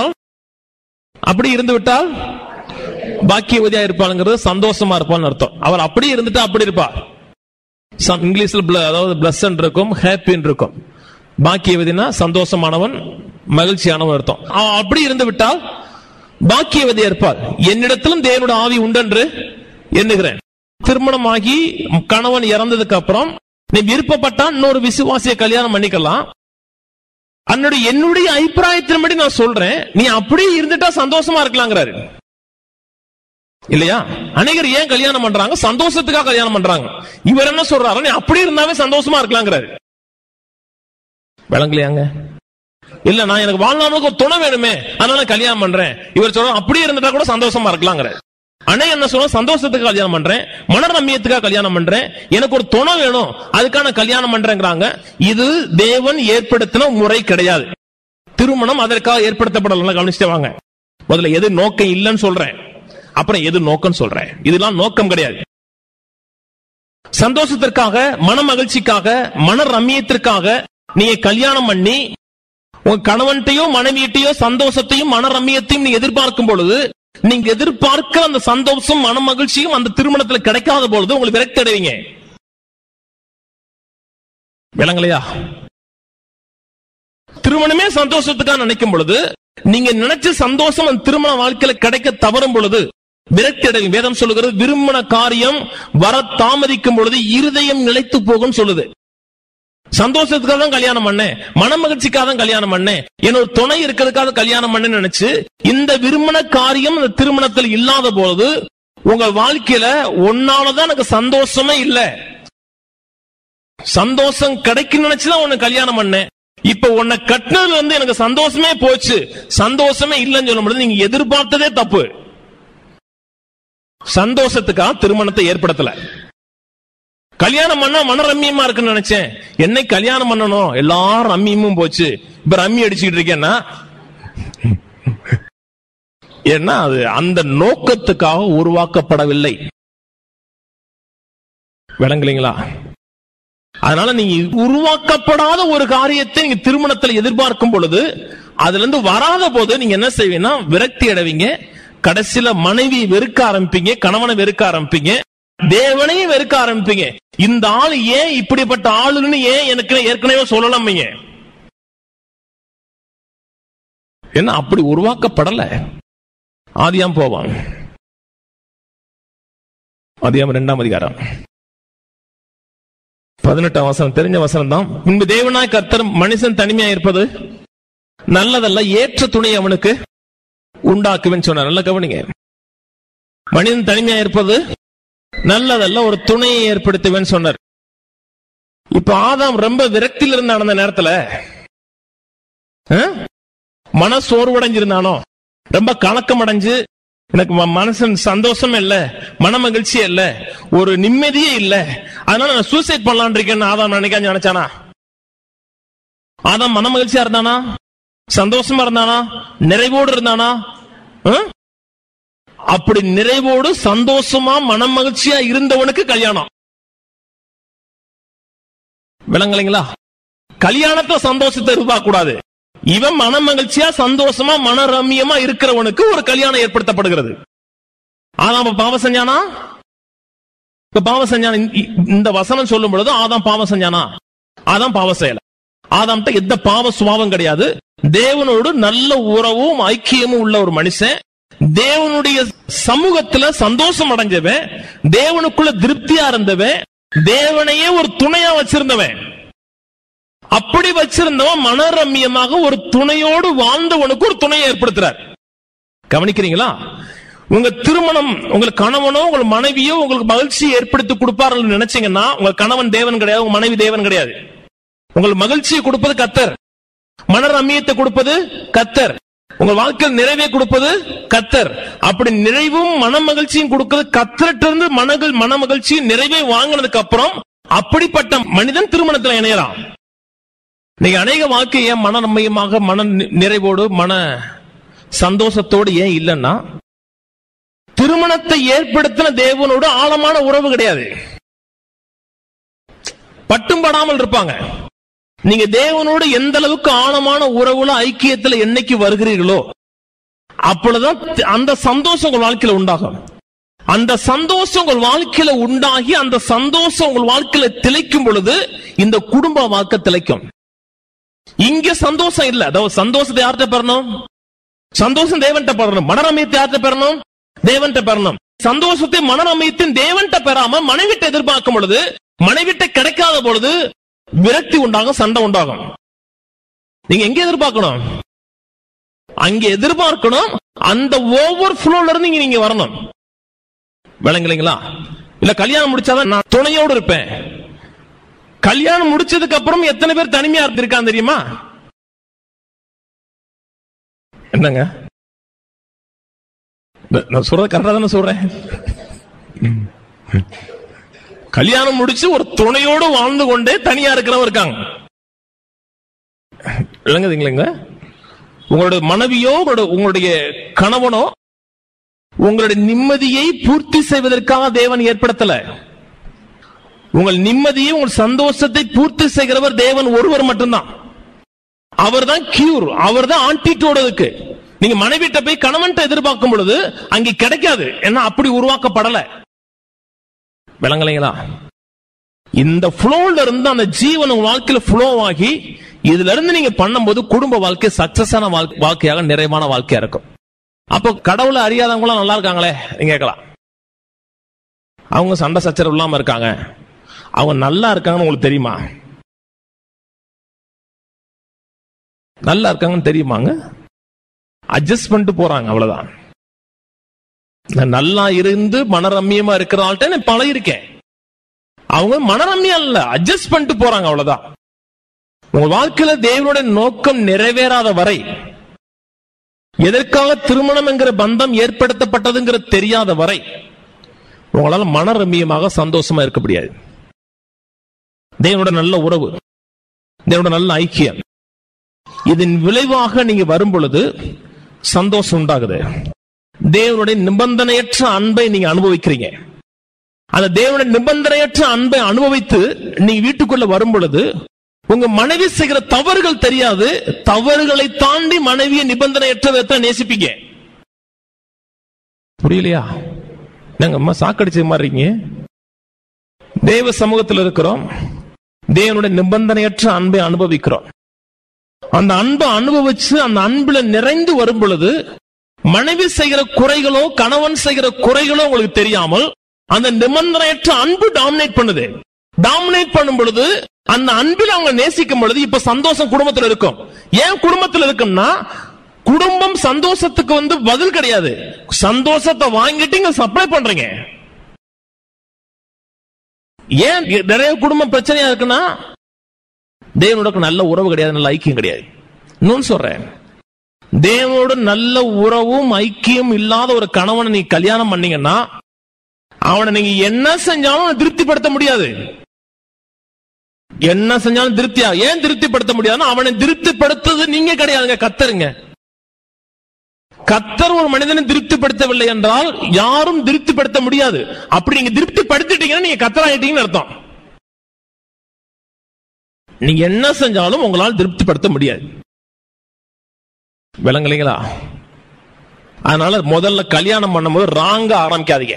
இருந்து விட்டால் பாக்கியவதியா இருப்பாளுங்கிறது சந்தோஷமா இருப்பான்னு அர்த்தம். அவள் அப்படியே இருந்துட்டா அப்படி இருப்பா. இங்கிலீஷ்ல அதாவது பிளஸ்ஸன் இருக்கும், ஹாப்பின்னு இருக்கும். பாக்கியவதினா சந்தோஷமானவன், மகிழ்ச்சியானவன் அர்த்தம். அவன் அப்படி இருந்து விட்டால் பாக்கியவதியா இருப்பாள். என்னிடத்திலும் தேவனுடைய ஆவி உண்டென்று எண்ணுகிறேன். திருமணமாகி கணவன் இறந்ததுக்கு அப்புறம் நீ விருப்பப்பட்டா இன்னொரு விசுவாசிய கல்யாணம் பண்ணிக்கலாம். என்னுடைய அபிப்பிராயத்தின்படி நான் சொல்றேன், நீ அப்படியே இருந்துட்டா சந்தோஷமா இருக்கலாங்கிறாரு. இல்லையா? அநேகர் ஏன் கல்யாணம் பண்றாங்க? சந்தோஷத்துக்காக கல்யாணம் பண்றாங்க. இவர் என்ன சொல்றாரு, நீ அப்படி இருந்தாவே சந்தோஷமா இருக்கலாங்கிறாரு. விளங்கலையாங்க? இல்ல, நான் எனக்கு வாழ்நாளுக்கு ஒரு துணை வேணுமே, அதனால கல்யாணம் பண்றேன். இவர் சொல்ற அப்படியே இருந்துட்டா கூட சந்தோஷமா இருக்கலாங்கிற. அண்ணே என்ன சொல்ற, சந்தோஷத்துக்கு கல்யாணம் பண்றேன், மனரம்யத்துக்காக கல்யாணம் பண்றேன், எனக்கு ஒரு துணை வேணும், அதுக்கான கல்யாணம் பண்றேங்கிறாங்க. இது தேவன் ஏற்படுத்தின முறை கிடையாது. திருமணம் அதற்காக ஏற்படுத்தப்படல. கவனிச்சுட்டு வாங்க. முதல்ல எது நோக்கம் இல்லைன்னு சொல்றேன், அப்புறம் எது நோக்கம் சொல்றேன். இதெல்லாம் நோக்கம் கிடையாது. சந்தோஷத்திற்காக, மன மகிழ்ச்சிக்காக, மன ரம்மியத்திற்காக நீங்க கல்யாணம் பண்ணி உங்க கணவன்கிட்டயோ மனைவியிட்டையோ சந்தோஷத்தையும் மன ரம்மியத்தையும் நீங்க எதிர்பார்க்கும் பொழுது, நீங்க எதிர்பார்க்கிற அந்த சந்தோஷம் மன மகிழ்ச்சியும் அந்த திருமணத்தில் கிடைக்காத பொழுது உங்களுக்கு விரக்தி அடைவீங்க. விளங்கலையா? திருமணமே சந்தோஷத்துக்காக நினைக்கும் பொழுது, நீங்க நினைச்ச சந்தோஷம் அந்த திருமண வாழ்க்கையில கிடைக்க தவறும் பொழுது விரக்தி அடைவீங்க. வேதம் சொல்லுகிறது, விரும்பின காரியம் வர தாமதிக்கும் பொழுது இருதயம் நிலைத்து போகும் சொல்லுது. சந்தோஷத்துக்காக தான் கல்யாணம் பண்ணேன், மன மகிழ்ச்சிக்காக தான் கல்யாணம் பண்ணேன், என்னோட துணை இருக்கிறதுக்காக கல்யாணம் பண்ணேன்னு நினைச்சு இந்த விரும்பின காரியம் இந்த திருமணத்தில் இல்லாத போது உங்க வாழ்க்கையில ஒன்னாலதான் எனக்கு சந்தோஷமே இல்ல, சந்தோஷம் கிடைக்கும் நினைச்சுதான் உன்னை கல்யாணம் பண்ணேன், இப்ப உன்னை கட்டினதுல எனக்கு சந்தோஷமே போச்சு, சந்தோஷமே இல்லைன்னு சொல்ல முடியாது. நீங்க எதிர்பார்த்ததே தப்பு. சந்தோஷத்துக்காக திருமணத்தை ஏற்படுத்தல. கல்யாணம் பண்ணா மன ரம்மியமா இருக்குன்னு நினைச்சேன், என்னை கல்யாணம் பண்ணணும், எல்லாரும் ரம்மியமும் போச்சு, இப்ப ரம்மி அடிச்சுக்கிட்டு இருக்கேன்னா ஏன்னா அது அந்த நோக்கத்துக்காக உருவாக்கப்படவில்லை. விளங்குறீங்களா? அதனால நீங்க உருவாக்கப்படாத ஒரு காரியத்தை நீங்க திருமணத்தில் எதிர்பார்க்கும் பொழுது அதுல இருந்து வராத போது நீங்க என்ன செய்வீங்கன்னா விரக்தி அடைவீங்க, கடைசியில மனைவி வெறுக்க ஆரம்பிப்பீங்க, கணவனை வெறுக்க ஆரம்பிப்பீங்க, தேவனையும் வெறுக்க ஆரம்பிப்பீங்க. இந்த ஆள் ஏன் இப்படிப்பட்ட ஆளுன்னு ஏன் எனக்கு ஏற்கனவே சொல்லலாமீங்க. என்ன அப்படி உருவாக்கப்படல. ஆதியாம் போவான், ஆதியாம் 2ஆம் அதிகாரம் 18ஆம் வசனம், தெரிஞ்ச வசனம் தான். முன்பு தேவனாய் கர்த்தர் மனுஷன் தனிமையா இருப்பது நல்லதல்ல, ஏற்ற துணை அவனுக்கு உண்டாக்குவேன்னு சொன்னார். நல்ல கவனிங்க, மனிதன் தனிமையா இருப்பது நல்லதல்ல, ஒரு துணையை ஏற்படுத்துவேன்னு சொன்னார். இப்ப ஆதாம் ரொம்ப விரக்தியில் இருந்தான். அந்த நேரத்துல மன சோர்வடைஞ்சிருந்தானோ, ரொம்ப கலக்கம் அடைஞ்சு எனக்கு மனசன் சந்தோஷம் இல்ல, மன மகிழ்ச்சியே இல்ல, ஒரு நிம்மதியே இல்ல, அதனால நான் சூசைட் பண்ணலான் இருக்கேன்னு ஆதாம் நினைச்சானா? ஆதாம் மன மகிழ்ச்சியா இருந்தானா? சந்தோஷமா இருந்தானா? நிறைவோடு இருந்தானா? அப்படி நிறைவோடு சந்தோஷமா மன மகிழ்ச்சியா இருந்தவனுக்கு கல்யாணம். விளங்கலைங்களா? கல்யாணத்தை சந்தோஷத்தை எதிர்பார்க்க கூடாது. இவன் மன மகிழ்ச்சியா சந்தோஷமா மன ரம்மியமா இருக்கிறவனுக்கு ஒரு கல்யாணம் ஏற்படுத்தப்படுகிறது. ஆதாம் பாவம் செஞ்சானா? பாவம் செஞ்சானா? இந்த வசனம் சொல்லும் பொழுது ஆதாம் பாவம் செஞ்சானா? ஆதாம் பாவம் செய்யல. ஆதாம்கிட்ட எந்த பாவ சுபாவம் கிடையாது. தேவனோடு நல்ல உறவும் ஐக்கியமும் உள்ள ஒரு மனுஷன், தேவனுடைய சமூகத்துல சந்தோஷம் அடைஞ்சவன், தேவனுக்குள்ள திருப்தியா இருந்தவன், தேவனையே ஒரு துணையா வச்சிருந்தவன். அப்படி வச்சிருந்தவன் மனரம்யமாக ஒரு துணையோடு வாழ்ந்தவனுக்கு ஒரு துணையை ஏற்படுத்துறார். கவனிக்கிறீங்களா? உங்க திருமணம், உங்க கணவனோ உங்க மனைவியோ உங்களுக்கு மகிழ்ச்சி ஏற்படுத்தி கொடுப்பார்கள் நினைச்சீங்கன்னா, உங்க கணவன் தேவன் கிடையாது, உங்க மனைவி தேவன் கிடையாது. உங்களுக்கு மகிழ்ச்சியை கொடுப்பது கர்த்தர், மனரம்யத்தை கொடுப்பது கர்த்தர், உங்க வாழ்க்கையில் நிறைவே கொடுப்பது கர்த்தர். அப்படி நிறைவும் மன மகிழ்ச்சியும் கொடுக்கிறது கர்த்தர்ட்ட இருந்து மன மகிழ்ச்சியும் நிறைவே வாங்கினதுக்கு அப்புறம் அப்படிப்பட்ட மனிதன் திருமணத்தில் இணையலாம். நீங்க அநேக வாழ்க்கை ஏன் மனரம்யமாக மன நிறைவோடு மன சந்தோஷத்தோடு ஏன் இல்லைன்னா, திருமணத்தை ஏற்படுத்தின தேவனோடு ஆழமான உறவு கிடையாது. பட்டும் படாமல் இருப்பாங்க. நீங்க தேவனோடு எந்த அளவுக்கு ஆழமான உறவுல ஐக்கியத்துல என்னைக்கு வருகிறீர்களோ அப்பொழுதுதான் அந்த சந்தோஷம் உங்கள் வாழ்க்கையில உண்டாகும். அந்த சந்தோஷம் உங்கள் வாழ்க்கையில உண்டாகி அந்த சந்தோஷம் உங்கள் வாழ்க்கையில திளைக்கும் பொழுது இந்த குடும்ப வாழ்க்கை திளைக்கும். இங்க சந்தோஷம் இல்ல. அதாவது சந்தோஷத்தை யார்கிட்ட பெறணும்? சந்தோஷம் தேவன்கிட்ட பெறணும். மனரம்யத்தை யார்கிட்ட பெறணும்? தேவன்கிட்ட பெறணும். சந்தோஷத்தை மனரம்யத்தின் தேவன்கிட்ட பெறாம மனைவிட்ட எதிர்பார்க்கும் பொழுது, மனைவிட்ட கிடைக்காத பொழுது விரக்தி உண்டாகும், சண்டை உண்டாகும். நீங்க எங்க எதிர்பார்க்கணும்? அங்க எதிர்பார்க்கணும். அந்த ஓவர் ஃப்ளோல இருந்து நீங்க வரணும். விளங்குறீங்களா? இல்ல கல்யாணம் முடிச்சாதான் நான் துணையோடு இருப்பேன். கல்யாணம் முடிச்சதுக்கு அப்புறம் எத்தனை பேர் தனிமையா இருந்திருக்கான் தெரியுமா? என்னங்க நான் சொல்றது கரெக்டா தானே சொல்றேன்? கல்யாணம் முடிச்சு ஒரு துணையோடு வாழ்ந்து கொண்டே தனியா இருக்கிறவங்க இருக்காங்க. விளங்குதுங்களா? உங்களுடைய மனைவியோ உங்களுடைய கணவனோ உங்களுடைய நிம்மதியை பூர்த்தி செய்வதற்காக தேவன் ஏற்படுத்தல. உங்கள் நிம்மதியை, உங்கள் சந்தோஷத்தை பூர்த்தி செய்கிறவர் தேவன் ஒருவர் மட்டும்தான். அவர் தான் கியூர், அவர் தான் ஆன்டிடோட். இருக்கு. நீங்க மனைவிட்ட போய் கணவன்ட்ட எதிர்பார்க்கும் பொழுது அங்கே கிடைக்காது. ஏன்னா அப்படி உருவாக்கப்படல. விளங்கலைங்களா? இந்த ஃப்ளோல இருந்து அந்த ஜீவன் உங்க வாழ்க்கையில ஃப்ளோ ஆகி இதுல இருந்து நீங்க பண்ணும்போது குடும்ப வாழ்க்கை சக்சஸான வாழ்க்கையாக, நிறைவான வாழ்க்கையா இருக்கும். அப்போ கடவுளை அறியாதவங்க நல்லா இருக்காங்களே நீங்க கேட்கலாம். அவங்க சண்டை சச்சரவு இல்லாம இருக்காங்க, அவங்க நல்லா இருக்காங்கன்னு உங்களுக்கு தெரியுமா? நல்லா இருக்காங்கன்னு தெரியுமாங்க? அட்ஜஸ்ட் பண்ணிட்டு போறாங்க, அவ்வளவுதான். நல்லா இருந்து மனரம்யமா இருக்கிற ஆள்கிட்ட நான் பழகிருக்கேன். அவங்க மனரம்யம் இல்ல, அட்ஜஸ்ட் பண்ணிட்டு போறாங்க, அவ்வளவுதான். உங்க வாழ்க்கையில தேவனுடைய நோக்கம் நிறைவேறாத வரை, எதற்காக திருமணம் என்கிற பந்தம் ஏற்படுத்தப்பட்டதுங்கிற தெரியாத வரை உங்களால மனரம்யமாக சந்தோஷமா இருக்க முடியாது. தேவனோட நல்ல உறவு, தேவனோட நல்ல ஐக்கியம், இதன் விளைவாக நீங்க வரும் பொழுது சந்தோஷம் உண்டாகுது. தேவனுடைய நிபந்தனையற்ற அன்பை நீங்க அனுபவிக்கிறீங்க. அந்த தேவனுடைய நிபந்தனையற்ற அன்பை அனுபவித்து நீங்க வீட்டுக்குள்ள வரும் பொழுது உங்க மனைவி செய்கிற தவறுகள் தெரியாது. தவறுகளை தாண்டி மனைவியை நிபந்தனையற்ற விதத்தை நேசிப்பீங்க. புரியலையா? நாங்க அம்மா சாக்கடிச்ச மாதிரி இருக்கீங்க. தேவ சமூகத்தில் இருக்கிறோம், தேவனுடைய நிபந்தனையற்ற அன்பை அனுபவிக்கிறோம். அந்த அன்பை அனுபவிச்சு அந்த அன்புல நிறைந்து வரும் பொழுது மனைவி செய்கிற குறைகளோ கணவன் செய்கிற குறைகளோ உங்களுக்கு தெரியாமல் அந்த நிபந்தனையற்ற அன்பு டாமினேட் பண்ணுது. டாமினேட் பண்ணும் பொழுது அந்த அன்பில் அவங்க நேசிக்கும் பொழுது இப்ப சந்தோஷம் குடும்பத்தில் இருக்கும். ஏன் குடும்பத்தில் இருக்கும்னா, குடும்பம் சந்தோஷத்துக்கு பதில் கிடையாது. சந்தோஷத்தை வாங்கிட்டு இங்க சப்ளை பண்றீங்க. ஏன் நிறைய குடும்பம் பிரச்சனையா இருக்குன்னா, தேவனோட நல்ல உறவு கிடையாது, நல்ல ஐக்கியம் கிடையாது. இன்னொன்னு சொல்றேன், தேவனோட நல்ல உறவும் ஐக்கியம் இல்லாத ஒரு கணவனை நீ கல்யாணம் பண்ணீங்கன்னா அவனை நீங்க என்ன செஞ்சாலும் திருப்திப்படுத்த முடியாது. என்ன செஞ்சாலும் திருப்தியா? ஏன் திருப்திப்படுத்த முடியாதுன்னா, அவனை திருப்திப்படுத்துறது நீங்க கிடையாதுங்க, கர்த்தருங்க. கர்த்தர் ஒரு மனிதனை திருப்திப்படுத்தவில்லை என்றால் யாரும் திருப்திப்படுத்த முடியாது. அப்படி நீங்க திருப்திப்படுத்திட்டீங்கன்னா நீங்க கர்த்தராயிட்டீங்கன்னு அர்த்தம். நீங்க என்ன செஞ்சாலும் உங்களால் திருப்திப்படுத்த முடியாது. விளங்கலைங்களா? அதனால முதல்ல கல்யாணம் பண்ணும்போது ராங்க ஆரம்பிக்காதீங்க.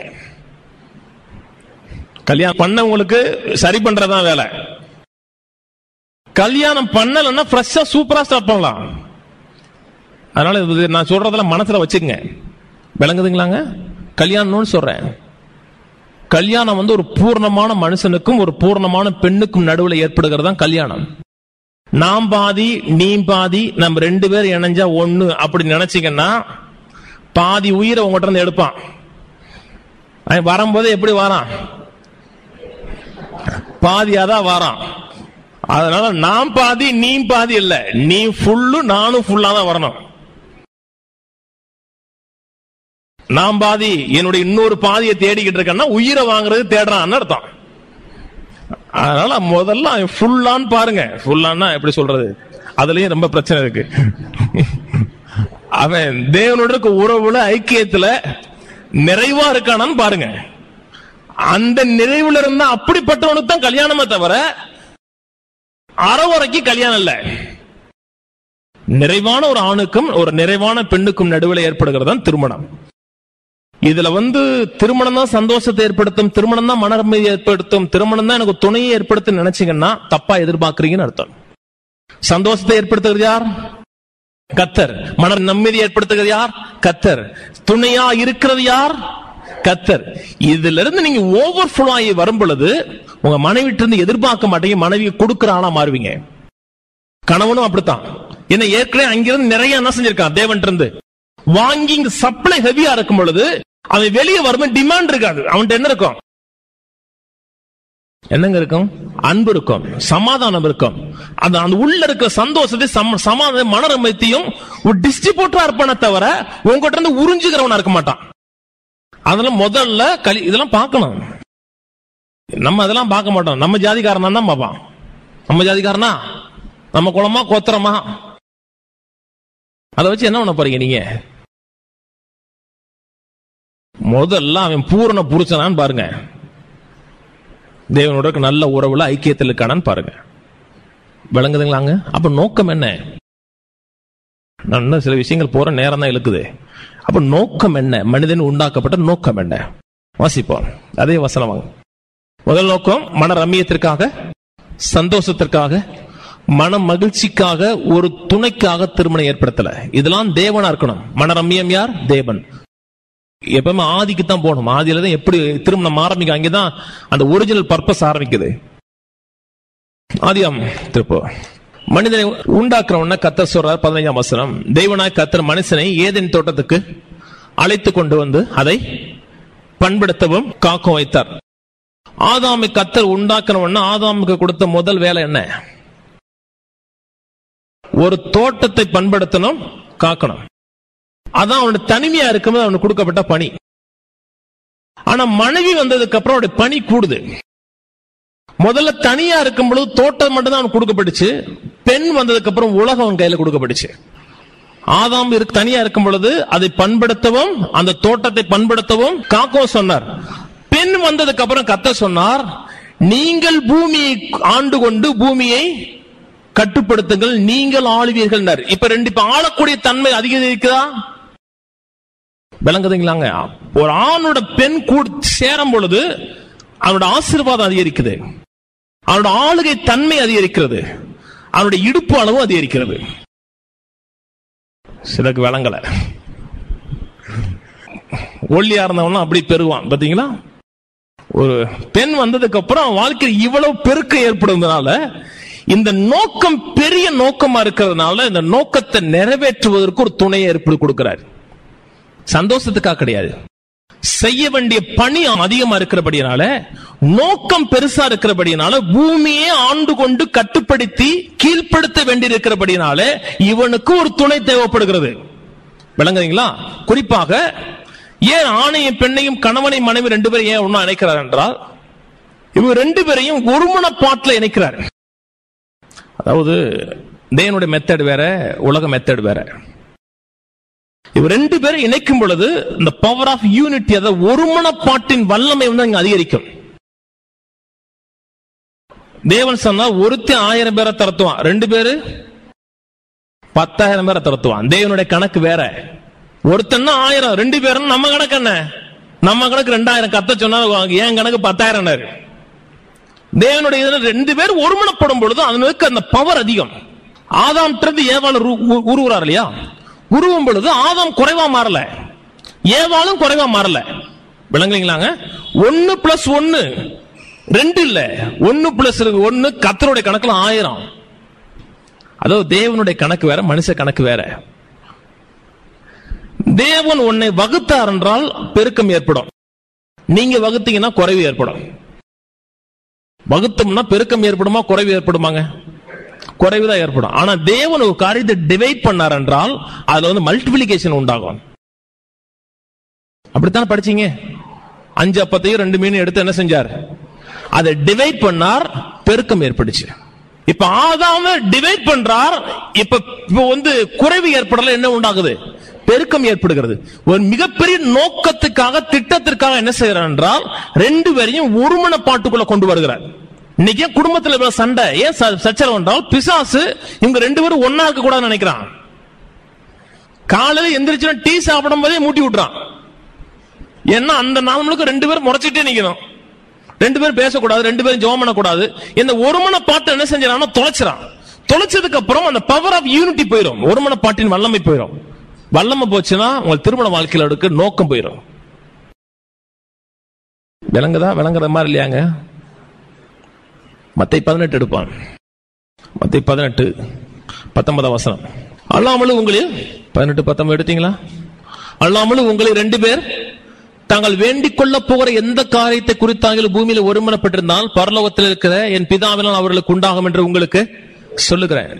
கல்யாணம் பண்ணவங்களுக்கு சரி பண்றதான் வேலை. கல்யாணம் பண்ணலன்னா ஃப்ரெஷ்ஷா சூப்பரா ஸ்டார்ட் பண்ணலாம். அதனால நான் சொல்றதெல்லாம் மனசுல வச்சுக்கங்க. விளங்குதுங்களாங்க? கல்யாணம்னு சொல்றேன், கல்யாணம் ஒரு பூர்ணமான மனுஷனுக்கும் ஒரு பூர்ணமான பெண்ணுக்கும் நடுவில் ஏற்படுகிறது கல்யாணம். நாம் பாதி நீ பாதி, நம்ம 2 பேர் இணைஞ்சா ஒண்ணு அப்படி நினைச்சீங்கன்னா பாதி உயிரை உங்ககிட்ட இருந்து எடுப்பான். வரும்போது எப்படி வாரான்? பாதியாதான் வாரான். அதனால நாம் பாதி நீ பாதி இல்ல, நீ ஃபுல்லு நானும் ஃபுல்லா தான் வரணும். நாம் பாதி என்னுடைய இன்னொரு பாதியை தேடிக்கிட்டு இருக்கேன்னா உயிரை வாங்குறது தேடுறான்னு அர்த்தம். அதனால முதல்ல ஃபுல்லான்னு பாருங்க. ஃபுல்லான்னா எப்படி சொல்றது, அதுலயும் ரொம்ப பிரச்சனை இருக்கு. அவன் தேவனோட உறவுல ஐக்கியத்துல நிறைவா இருக்கானான்னு பாருங்க. அந்த நிறைவுல இருந்தா அப்படிப்பட்டவனுக்கு தான் கல்யாணமே தவிர அறவரைக்கு கல்யாணம் இல்ல. நிறைவான ஒரு ஆணுக்கும் ஒரு நிறைவான பெண்ணுக்கும் நடுவில் ஏற்படுகிறது திருமணம். இதுல திருமணம் தான் சந்தோஷத்தை ஏற்படுத்தும், திருமணம் தான் மனரமையை ஏற்படுத்தும், திருமணம் தான் எனக்கு துணையை ஏற்படுத்தும் நினைச்சீங்கன்னா தப்பா எதிர்பார்க்கறீங்கன்னு அர்த்தம். சந்தோஷத்தை ஏற்படுத்துகிறது யார்? கர்த்தர். மன நிம்மதியை ஏற்படுத்துகிறது யார்? கர்த்தர். துணையா இருக்கிறது யார்? கர்த்தர். இதுல இருந்து நீங்க ஓவர் ஃப்ளோ ஆகி வரும் பொழுது உங்க மனைவிட்டு இருந்து எதிர்பார்க்க மாட்டீங்க, மனைவியை கொடுக்கிற ஆளா மாறுவீங்க. கணவனும் அப்படித்தான். என்ன ஏற்கனவே அங்கிருந்து நிறைய என்ன செஞ்சிருக்கான், தேவன் இருந்து வாங்கி சப்ளை ஹெவியா இருக்கும் பொழுது அவன் வெளியே வரும்போது டிமாண்ட் இருக்காது. அவன்கிட்ட என்ன இருக்கும்? என்னங்க இருக்கும்? அன்பு இருக்கும், சமாதானம் இருக்கும். அந்த உள்ள இருக்கிற சந்தோஷத்தை சமாதான மனரமைத்தையும் ஒரு டிஸ்ட்ரிபியூட்டரா இருப்பான தவிர உங்ககிட்ட இருந்து உறிஞ்சுகிறவனா இருக்க மாட்டான். அதெல்லாம் முதல்ல இதெல்லாம் பார்க்கணும். நம்ம அதெல்லாம் பார்க்க மாட்டோம். நம்ம ஜாதிக்காரனா தான் பார்ப்பான். நம்ம ஜாதிக்காரனா, நம்ம குலமா கோத்திரமா, அதை வச்சு என்ன பண்ண போறீங்க நீங்க? முதல்ல அவன் பூரண புருஷனான்னு பாருங்க, தேவனோட நல்ல உறவுல ஐக்கியத்தில் இருக்கானான்னு பாருங்க. விளங்குதுங்களாங்க? அப்ப நோக்கம் என்ன? நான் சில விஷயங்கள் போற நேரம் தான் இழுக்குது. அப்ப நோக்கம் என்ன? மனிதன் உண்டாக்கப்பட்ட நோக்கம் என்ன? வாசிப்போம் அதே வசனம். முதல் நோக்கம் மன ரம்மியத்திற்காக, சந்தோஷத்திற்காக, மன மகிழ்ச்சிக்காக, ஒரு துணைக்காக திருமணம் ஏற்படுத்தல. இதெல்லாம் தேவனா இருக்கணும். மன ரம்மியம் யார்? தேவன். எப்பவுமே ஆதிக்கு தான் போகணும். ஆதியில தான் எப்படி திருமணம் ஆரம்பிக்கும், அங்கேதான் அந்த ஒரிஜினல் பர்பஸ் ஆரம்பிக்குது. ஆதியாம் திருப்போ மனிதனை உண்டாக்குறவன கர்த்தர் சொல்றார் 15ஆம் வசனம், தேவனாய் கர்த்தர் மனுஷனை ஏதேன் தோட்டத்துக்கு அழைத்து கொண்டு வந்து அதை பண்படுத்தவும் காக்கவும் வைத்தார். ஆதாமை கர்த்தர் உண்டாக்குறவன ஆதாமுக்கு கொடுத்த முதல் வேலை என்ன? ஒரு தோட்டத்தை பண்படுத்தணும், காக்கணும். அதான் அவனுடைய தனிமையா இருக்கும்போது அவனுக்கு கொடுக்கப்பட்ட பணி. ஆனா மனைவி வந்ததுக்கு அப்புறம் அவனுடைய பணி கூடுது. முதல்ல தனியா இருக்கும் பொழுது தோட்டம் மட்டும் தான் அவனுக்கு கொடுக்கப்பட்டுச்சு. பெண் வந்ததுக்கு அப்புறம் உலகம் அவன் கையில கொடுக்கப்பட்டுச்சு. ஆதாம் தனியா இருக்கும் பொழுது அதை பண்படுத்தவும், அந்த தோட்டத்தை பண்படுத்தவும் காக்கவும் சொன்னார். பெண் வந்ததுக்கு அப்புறம் கர்த்தர் சொன்னார், நீங்கள் பூமியை ஆண்டு கொண்டு பூமியை கட்டுப்படுத்துங்கள், நீங்கள் ஆளுவீர்கள். இப்ப ஆளக்கூடிய தன்மை அதிகரிக்குதா? விளங்குதுங்களாங்க? ஒரு ஆணோட பெண் சேரும் பொழுது அவனோட ஆசீர்வாதம் அதிகரிக்குது, அவனோட ஆளுகை தன்மை அதிகரிக்கிறது, அவனுடைய இடுப்பு அளவு அதிகரிக்கிறது. சிலருக்கு விளங்கல. ஒல்லியா இருந்தவன் அப்படி பெருவான் பாத்தீங்களா? ஒரு பெண் வந்ததுக்கு அப்புறம் வாழ்க்கையில் இவ்வளவு பெருக்கம் ஏற்படுவதனால, இந்த நோக்கம் பெரிய நோக்கமா இருக்கிறதுனால இந்த நோக்கத்தை நிறைவேற்றுவதற்கு ஒரு துணையை ஏற்படுத்தி கொடுக்கிறார். சந்தோஷத்துக்காக கிடையாது, செய்ய வேண்டிய பணி அதிகமா இருக்கிறபடினால, நோக்கம் பெருசா இருக்கிறபடினால, பூமியை ஆண்டு கொண்டு கட்டுப்படுத்தி கீழ்ப்படுத்த வேண்டி இருக்கிறபடினால இவனுக்கு ஒரு துணை தேவைப்படுகிறது. விளங்குறீங்களா? குறிப்பாக ஏன் ஆணையும் பெண்ணையும் கணவனை மனைவி ரெண்டு பேரும் ஏன் ஒண்ணு இணைக்கிறார் என்றால், இவங்க ரெண்டு பேரையும் ஒருமனப்பாட்டில் இணைக்கிறார். அதாவது தேவனுடைய மெத்தட் வேற, உலக மெத்தட் வேற. இவர் ரெண்டு பேரும் இணைக்கும் பொழுது இந்த பவர் ஆஃப் யூனிட்டி, அதாவது ஒருமனப்பாட்டின் வல்லமை வந்து அங்க அதிகரிக்கும். தேவன் சொன்னா ஒருத்தி 1000 பேரை திரட்டுவான், ரெண்டு பேரு 10,000 பேரை திரட்டுவான். தேவனுடைய கணக்கு வேற. ஒருத்தன்னா 1000, ரெண்டு பேரும் நம்ம கணக்கு என்ன? நம்ம கணக்கு 2000. கத்த சொன்னா என் கணக்கு 10,000. தேவனுடைய இதுல ரெண்டு பேர் ஒருமனப்படும் பொழுது அவனுக்கு அந்த பவர் அதிகம். ஆதாம் ஏவாள் உருவுறார் இல்லையா? உருவும் பொழுது ஆதாம் குறைவா மாறல, ஏவாளும் குறைவா மாறல. விளங்குறீங்களாங்க? 1+1 2 இல்ல, 1+1. கர்த்தருடைய கணக்குல 1000. அதாவது தேவனுடைய கணக்கு வேற, மனுஷ கணக்கு வேற. தேவன் உன்னை வகுத்தார் என்றால் பெருக்கம் ஏற்படும், நீங்க வகுத்தீங்கன்னா குறைவு ஏற்படும். வகுத்தோம்னா பெருக்கம் ஏற்படுமா குறைவு ஏற்படுமாங்க? குறைவுதான் ஏற்படும். ஆனா தேவன் ஒரு காரியத்தை டிவைட் பண்ணார் என்றால் அதுல வந்து மல்டிபிளிகேஷன் உண்டாகும். அப்படித்தான் படிச்சீங்க. 5 அப்பத்தையும் 2 மீன் எடுத்து என்ன செஞ்சார்? அதை டிவைட் பண்ணார், பெருக்கம் ஏற்படுச்சு. இப்ப ஆதாம டிவைட் பண்றார், இப்ப வந்து குறைவு ஏற்படல, என்ன உண்டாகுது? பெருக்கம் ஏற்படுகிறது. ஒரு மிகப்பெரிய நோக்கத்துக்காக, திட்டத்திற்காக என்ன செய்யறார் என்றால் ரெண்டு பேரையும் ஒருமனப்பாட்டுக்குள்ள கொண்டு வருகிறார். இன்னைக்கு குடும்பத்தில் சண்டை ஏன் சச்சரவு என்றால், பிசாசு இவங்க ரெண்டு பேரும் ஒன்னா இருக்க கூடாதுன்னு நினைக்கிறான். காலையில எந்திரிச்சு டீ சாப்பிடும் போதே மூட்டி விட்டுறான். ஏன்னா அந்த நாள் முழுக்க ரெண்டு பேரும் முறைச்சிட்டே நிக்கணும், ரெண்டு பேரும் பேசக்கூடாது, ரெண்டு பேரும் ஜெபம் பண்ணக்கூடாது. இந்த ஒருமனப்பாட்டை என்ன செஞ்சான்? தொலைச்சிடான். தொலைச்சதுக்கு அப்புறம் அந்த பவர் ஆஃப் யூனிட்டி போயிடும், ஒருமனப்பாட்டின் வல்லமை போயிடும். வல்லமை போச்சுன்னா உங்க திருமண வாழ்க்கையில எடுக்க நோக்கம் போயிடும். விளங்குதா? விளங்குற மாதிரி இல்லையாங்க? மத்தேயு 18 எடுப்பான். மத்தேயு 18:19 வசனம். அல்லாமலும் உங்களில் 18:19 எடுத்தீங்களா? அல்லாமலும் உங்களில் 2 பேர் தாங்கள் வேண்டிக் கொள்ள போகிற எந்த காரியத்தை குறித்தாலும் பூமியில ஒருமனப்பட்டிருந்தால் பரலோகத்தில் இருக்கிற என் பிதாவினால் அவர்களுக்கு உண்டாகும் என்று உங்களுக்கு சொல்லுகிறேன்.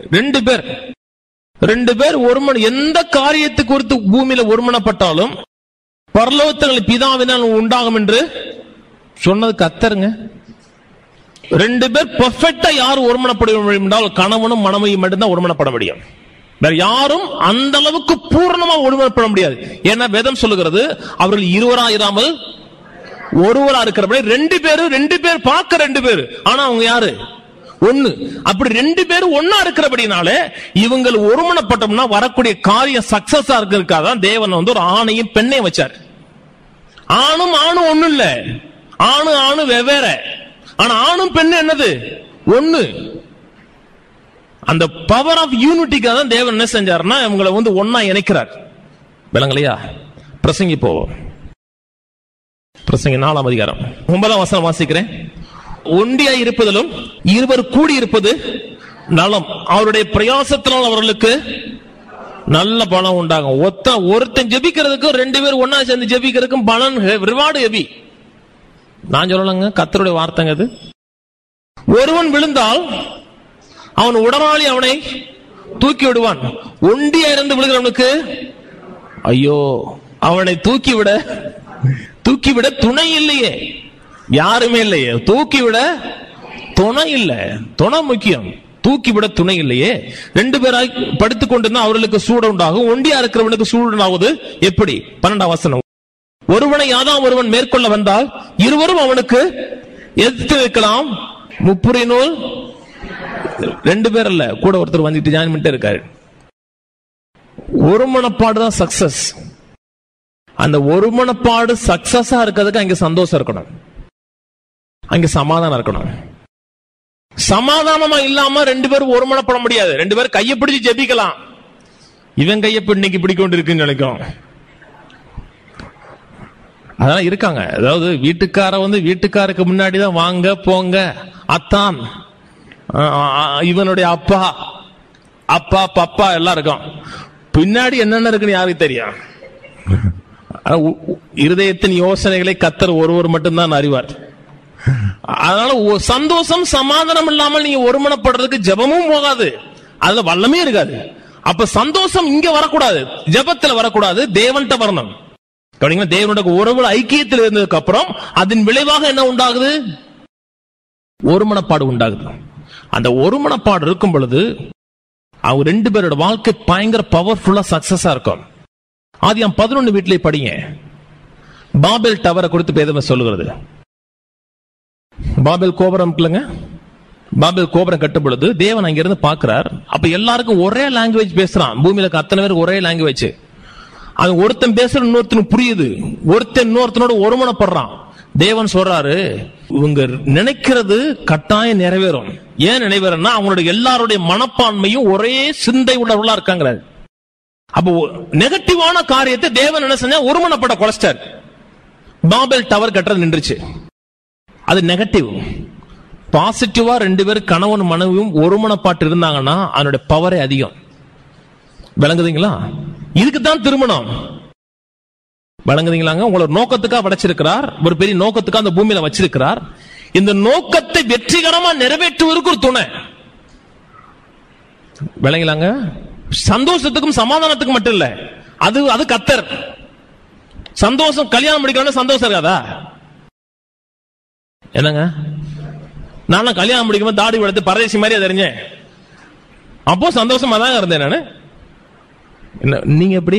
2 பேர் எந்த காரியத்தை குறித்து பூமியில ஒருமனப்பட்டாலும் பரலோகத்தில் பிதாவினால் உண்டாகும் என்று சொன்னது கர்த்தருங்க. 2 பேர் பெர்ஃபெக்ட்டா யார் ஒருமனப்பட முடியும் என்றால் கணவனும் மனைவியும் மட்டும்தான் ஒருமனப்பட முடியும். வேற யாரும் அந்த அளவுக்கு பூர்ணமா ஒருமனப்பட முடியாது. ஏன்னா வேதம் சொல்லுகிறது, அவர்கள் இருவரா இராமல் ஒருவரா இருக்கிறபடி 2 பேர் பார்க்க 2 பேர், ஆனா அவங்க யாரு? ஒண்ணு. அப்படி 2 பேரும் ஒன்னா இருக்கிறபடினால இவங்க ஒருமனப்பட்டோம்னா வரக்கூடிய காரியம் சக்சஸா இருக்கிறதுக்காக தேவன் வந்து ஒரு ஆணையும் பெண்ணையும் வச்சார். ஆணும் ஒண்ணு இல்ல, ஆணு வெவ்வேறு. ஆனா ஆணும் பெண்ணு என்னது? ஒண்ணு. அந்த பவர் ஆஃப் யூனிட்டிக்காக தான் தேவன் என்ன செஞ்சாருன்னா இவங்களை வந்து ஒன்னா இணைக்கிறார். விளங்கலையா? பிரசங்கி போவோம். பிரசங்கி 4ஆம் அதிகாரம் 9ஆம் வசனம் வாசிக்கிறேன். ஒண்டியா இருப்பதிலும் இருவர் கூடி இருப்பது நலம். அவருடைய பிரயாசத்தினால் அவர்களுக்கு நல்ல பலன் உண்டாகும். ஒருத்தன் ஜெபிக்கிறதுக்கு 2 பேர் ஒன்னா சேர்ந்து ஜெபிக்கிறதுக்கும் பலன் ரிவார்டு ஹெவி. நான் சொல்லலங்க, கர்த்தருடைய வார்த்தைங்க அது. ஒருவன் விழுந்தால் அவன் உடனாளி அவனை தூக்கி விடுவான். ஒண்டியா இருந்து விழுகிறவனுக்கு ஐயோ, அவனை தூக்கிவிட துணை இல்லையே, யாருமே இல்லையே. தூக்கிவிட துணை இல்லை, துணை முக்கியம். தூக்கிவிட துணை இல்லையே. 2 பேராய் படுத்துக் கொண்டிருந்தா அவர்களுக்கு சூடு உண்டாகும். ஒண்டியா இருக்கிறவனுக்கு சூடு உண்டாவது எப்படி? 12ஆம் வசனம். ஒருவனை யாதாம் ஒருவன் மேற்கொள்ள வந்தால் இருவரும் அவனுக்கு எதிர்த்து வைக்கலாம். முப்புரை நூல் 2 பேர் அல்ல, கூட ஒருத்தர் வந்துட்டு ஜாயின் பண்ணிட்டே இருக்காரு. ஒருமனப்பாடுதான் சக்சஸ். அந்த ஒருமனப்பாடு சக்சஸா இருக்கிறதுக்கு அங்க சந்தோஷம் இருக்கணும், அங்க சமாதானம் இருக்கணும். சமாதானமா இல்லாம 2 பேரும் ஒருமனப்பட முடியாது. 2 பேரும் கையை பிடிச்சு ஜெபிக்கலாம், இவன் கையை இன்னைக்கு பிடிக்கொண்டு இருக்குன்னு நினைக்கும். அதெல்லாம் இருக்காங்க. அதாவது வீட்டுக்காருக்கு முன்னாடிதான் வாங்க போங்க அத்தான், இவனுடைய அப்பா பப்பா எல்லாம் இருக்கும். பின்னாடி என்னென்ன இருக்குன்னு யாருக்கு தெரியும்? இருதயத்தின் யோசனைகளை கர்த்தர் ஒருவர் மட்டும்தான் அறிவார். அதனால சந்தோஷம் சமாதானம் இல்லாமல் நீங்க ஒருமனப்படுறதுக்கு ஜெபமும் போகாது, அதுல வல்லமே இருக்காது. அப்ப சந்தோஷம் இங்க வரக்கூடாது, ஜெபத்துல வரக்கூடாது, தேவன்கிட்ட வரணும். தேவனுடைய உறவு ஐக்கியத்தில் இருந்ததுக்கு அப்புறம் அதன் விளைவாக என்ன உண்டாகுது? ஒருமனப்பாடு உண்டாகுது. அந்த ஒருமனப்பாடு இருக்கும் பொழுது அவங்க 2 பேரோட வாழ்க்கை பயங்கர பவர்ஃபுல்லா சக்சஸா இருக்கும். ஆதியாகமம் 11 வீட்டிலே படிங்க. பாபேல் டவரை குறித்து வேதம் சொல்லுகிறது. பாபேல் கோபுரம் இல்லைங்க, பாபேல் கோபுரம் கட்டும் பொழுது தேவன் அங்கிருந்து பார்க்கிறார். அப்ப எல்லாருக்கும் ஒரே லாங்குவேஜ் பேசுறான். பூமியில அத்தனை பேருக்கு ஒரே லாங்குவேஜ். அது ஒருத்தன் பேசுற இன்னொருத்தனுக்கு புரியுது, ஒருத்தன் இன்னொருத்தனோட ஒருமனப்படுறான். தேவன் சொல்றாரு, இவங்க நினைக்கிறது கட்டாயம் நிறைவேறும். ஏன் நிறைவேறனா அவங்களுடைய எல்லாருடைய மனப்பான்மையும் ஒரே சிந்தை உள்ளவர்களா இருக்காங்க. அப்போ நெகட்டிவான காரியத்தை தேவன் என்ன செஞ்சா ஒருமனப்பட குறைச்சார். பாபேல் டவர் கட்டுறது நின்றுச்சு. அது நெகட்டிவ். பாசிட்டிவா 2 பேரும் கணவன் மனைவியும் ஒருமனப்பாட்டு இருந்தாங்கன்னா அதனுடைய பவரே அதிகம். விளங்குதுங்களா? இதுக்குதான் திருமணம். விளங்குதுங்களாங்க? உங்களை நோக்கத்துக்காக படைச்சிருக்கிறார், ஒரு பெரிய நோக்கத்துக்காக அந்த பூமியில வச்சிருக்கிறார். இந்த நோக்கத்தை வெற்றிகரமா நிறைவேற்றுவதற்கு ஒரு துணை. விளங்கலாங்க? சந்தோஷத்துக்கும் சமாதானத்துக்கும் மட்டும் இல்ல, அது கர்த்தர். சந்தோஷம் கல்யாணம் முடிக்கணும், சந்தோஷம் இருக்காதா? என்னங்க, நானும் கல்யாணம் முடிக்கும் தாடி வளர்த்து பரதேசி மாதிரியா தெரிஞ்சேன். அப்போ சந்தோஷமா தான் இருந்தேன் நானு. நீங்க எப்படி?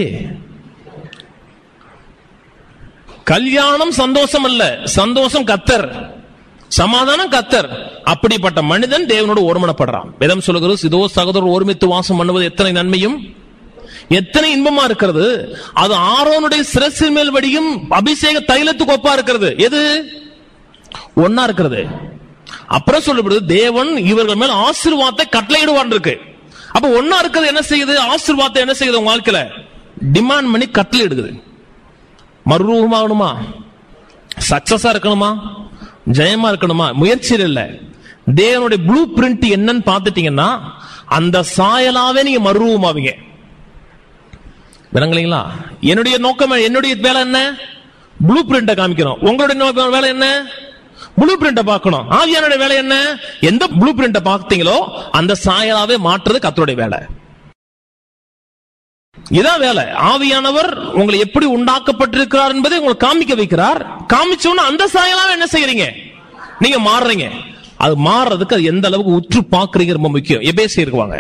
கல்யாணம் சந்தோஷம் அல்ல, சந்தோஷம் கர்த்தர், சமாதானம் கர்த்தர். அப்படிப்பட்ட மனிதன் தேவனோடு ஒருமனப்படுறான். வேதம் சொல்லுகிறது, இதோ சகோதரர் ஒருமித்து வாசம் பண்ணுவது எத்தனை நன்மையும் எத்தனை இன்பமா இருக்கிறது. அது ஆரோனுடைய சிரசின் மேல் வடியும் அபிஷேக தைலத்துக்கு ஒப்பா இருக்கிறது. எது ஒன்னா இருக்கிறது. அப்புறம் சொல்லப்படுது, தேவன் இவர்கள் மேல் ஆசீர்வாதத்தை கட்டளையிடுவான் இருக்கு. அப்ப ஒன்னா இருக்கிறது என்ன செய்யுது? ஆசீர்வாதத்தை என்ன செய்யுது? உங்க வாழ்க்கையில டிமாண்ட் பண்ணி கட்டளை எடுக்குது. மறுரூபமாகணுமா, சக்சஸா இருக்கணுமா, ஜெயமா இருக்கணுமா, முயற்சியில் இல்ல. தேவனுடைய ப்ளூ பிரிண்ட் என்னன்னு பாத்துட்டீங்கன்னா அந்த சாயலாவே நீங்க மறுரூபமாவீங்க. விளங்குறீங்களா? என்னுடைய நோக்கம், என்னுடைய வேலை என்ன? ப்ளூ பிரிண்ட காமிக்கணும். உங்களுடைய வேலை என்ன? ப்ளூ பிரிண்ட பார்க்கணும். ஆவியானுடைய வேலை என்ன? எந்த ப்ளூ பிரிண்ட பார்த்தீங்களோ அந்த சாயலாவே மாற்றுறது கர்த்தருடைய வேலை. இதான் வேலை. ஆவியானவர் உங்களை எப்படி உண்டாக்கப்பட்டிருக்கிறார் என்பதை உங்களுக்கு காமிக்க வைக்கிறார். காமிச்சோன்னு அந்த சாயலாவே என்ன செய்யறீங்க? நீங்க மாறுறீங்க. அது மாறுறதுக்கு அது எந்த அளவுக்கு உற்று பார்க்கறீங்க ரொம்ப முக்கியம். எபேசியர் இருக்குவாங்க,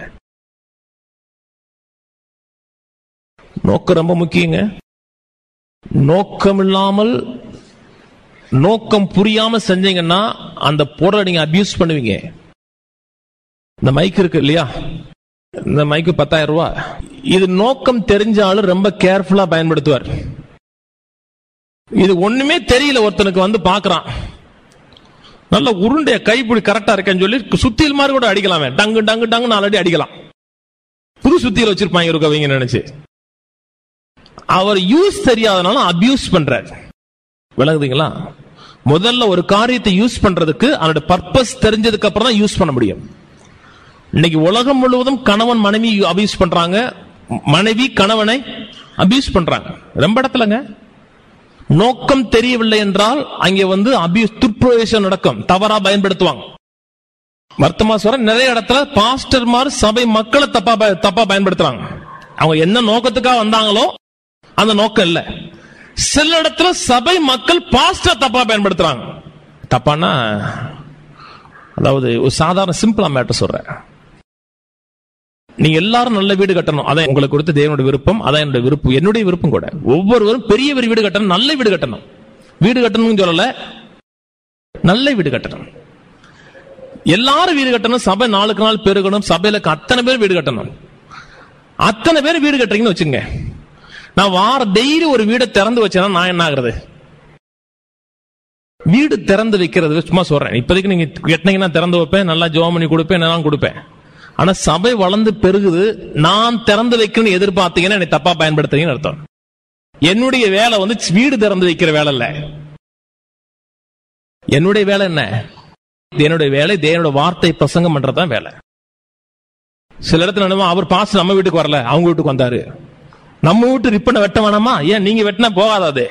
நோக்கம் ரொம்ப முக்கியங்க. நோக்கம் இல்லாமல், நோக்கம் புரியாம செஞ்சீங்கன்னா அந்த பொருளை நீங்க அபியூஸ் பண்ணுவீங்க. இந்த மைக் இருக்கு இல்லையா, இந்த மைக்கு 10,000 ரூபாய். இது நோக்கம் தெரிஞ்சாலும் ரொம்ப கேர்ஃபுல்லா பயன்படுத்துவார். இது ஒண்ணுமே தெரியல, ஒருத்தனுக்கு வந்து பாக்குறான், நல்ல உருண்டைய கைப்பிடி கரெக்டா இருக்கேன்னு சொல்லி சுத்தியல் மாதிரி கூட அடிக்கலாமே, டங்கு டங்கு டங்கு 4 அடி அடிக்கலாம். புது சுத்தியல் வச்சிருப்பாங்க இருக்கவங்க நினைச்சு. அவர் யூஸ் தெரியாதனால அபியூஸ் பண்றாரு. விளங்குதுங்களா? முதல்ல ஒரு காரியத்தை யூஸ் பண்றதுக்கு அதோட பர்பஸ் தெரிஞ்சதுக்கு அப்புறம் தான் யூஸ் பண்ண முடியும். இன்னைக்கு உலகம் முழுவதும் கணவன் மனைவி அபியூஸ் பண்றாங்க, மனைவி கணவனை அபியூஸ் பண்றாங்க. ரொம்ப இடத்துலங்க நோக்கம் தெரியவில்லை என்றால் அங்கே அபியூஸ், துர்பிரயோகம் நடக்கும், தவறா பயன்படுத்துவாங்க. வருத்தமா சொல்ற, நிறைய இடத்துல பாஸ்டர்மார் சபை மக்களை தப்பா பயன்படுத்துறாங்க. அவங்க என்ன நோக்கத்துக்காக வந்தாங்களோ அந்த நோக்கம் இல்ல. சில இடத்துல சபை மக்கள் பாஸ்டர் தப்பா பயன்படுத்துறாங்க. தப்பானா அதாவது ஒரு சாதாரண சிம்பிளா மேட்டர் சொல்றேன். நீங்க எல்லாரும் நல்ல வீடு கட்டணும், அதான் உங்களுக்கு கொடுத்த தேவனுடைய விருப்பம், அதான் என்னுடைய விருப்பம், என்னுடைய விருப்பம் கூட. ஒவ்வொருவரும் பெரிய வீடு கட்டணும், நல்ல வீடு கட்டணும். வீடு கட்டணும்னு சொல்லல, நல்ல வீடு கட்டணும். எல்லாரும் வீடு கட்டணும், சபை நாளுக்கு நாள் பெருகணும், சபையில அத்தனை பேர் வீடு கட்டணும். அத்தனை பேர் வீடு கட்டுறீங்கன்னு வச்சுங்க, நான் டெய்லி ஒரு வீடை திறந்து வச்சேன்னா நான் என்ன ஆகுறது? வீடு திறந்து வைக்கிறது சும்மா சொல்றேன். இப்போதைக்கு நீங்க கட்டினீங்கன்னா திறந்து வைப்பேன், நல்லா ஜெபம் பண்ணி கொடுப்பேன், நான் கொடுப்பேன். ஆனா சபை வளர்ந்து பெருகுது, நான் திறந்து வைக்கணும்னு எதிர்பார்த்தீங்கன்னா என்னை தப்பா பயன்படுத்துறீங்கன்னு அர்த்தம். என்னுடைய வேலை வீடு திறந்து வைக்கிற வேலை இல்ல. என்னுடைய வேலை என்ன? என்னுடைய வேலை தேவனுடைய வார்த்தை பிரசங்கம் பண்றதுதான் வேலை. சில இடத்துல அவர் பாஸ்டர் நம்ம வீட்டுக்கு வரல, அவங்க வீட்டுக்கு வந்தாரு. நம்ம வீட்டு ரிப்பனை வெட்ட வேணாமா? ஏன் நீங்க வெட்டினா போகாது?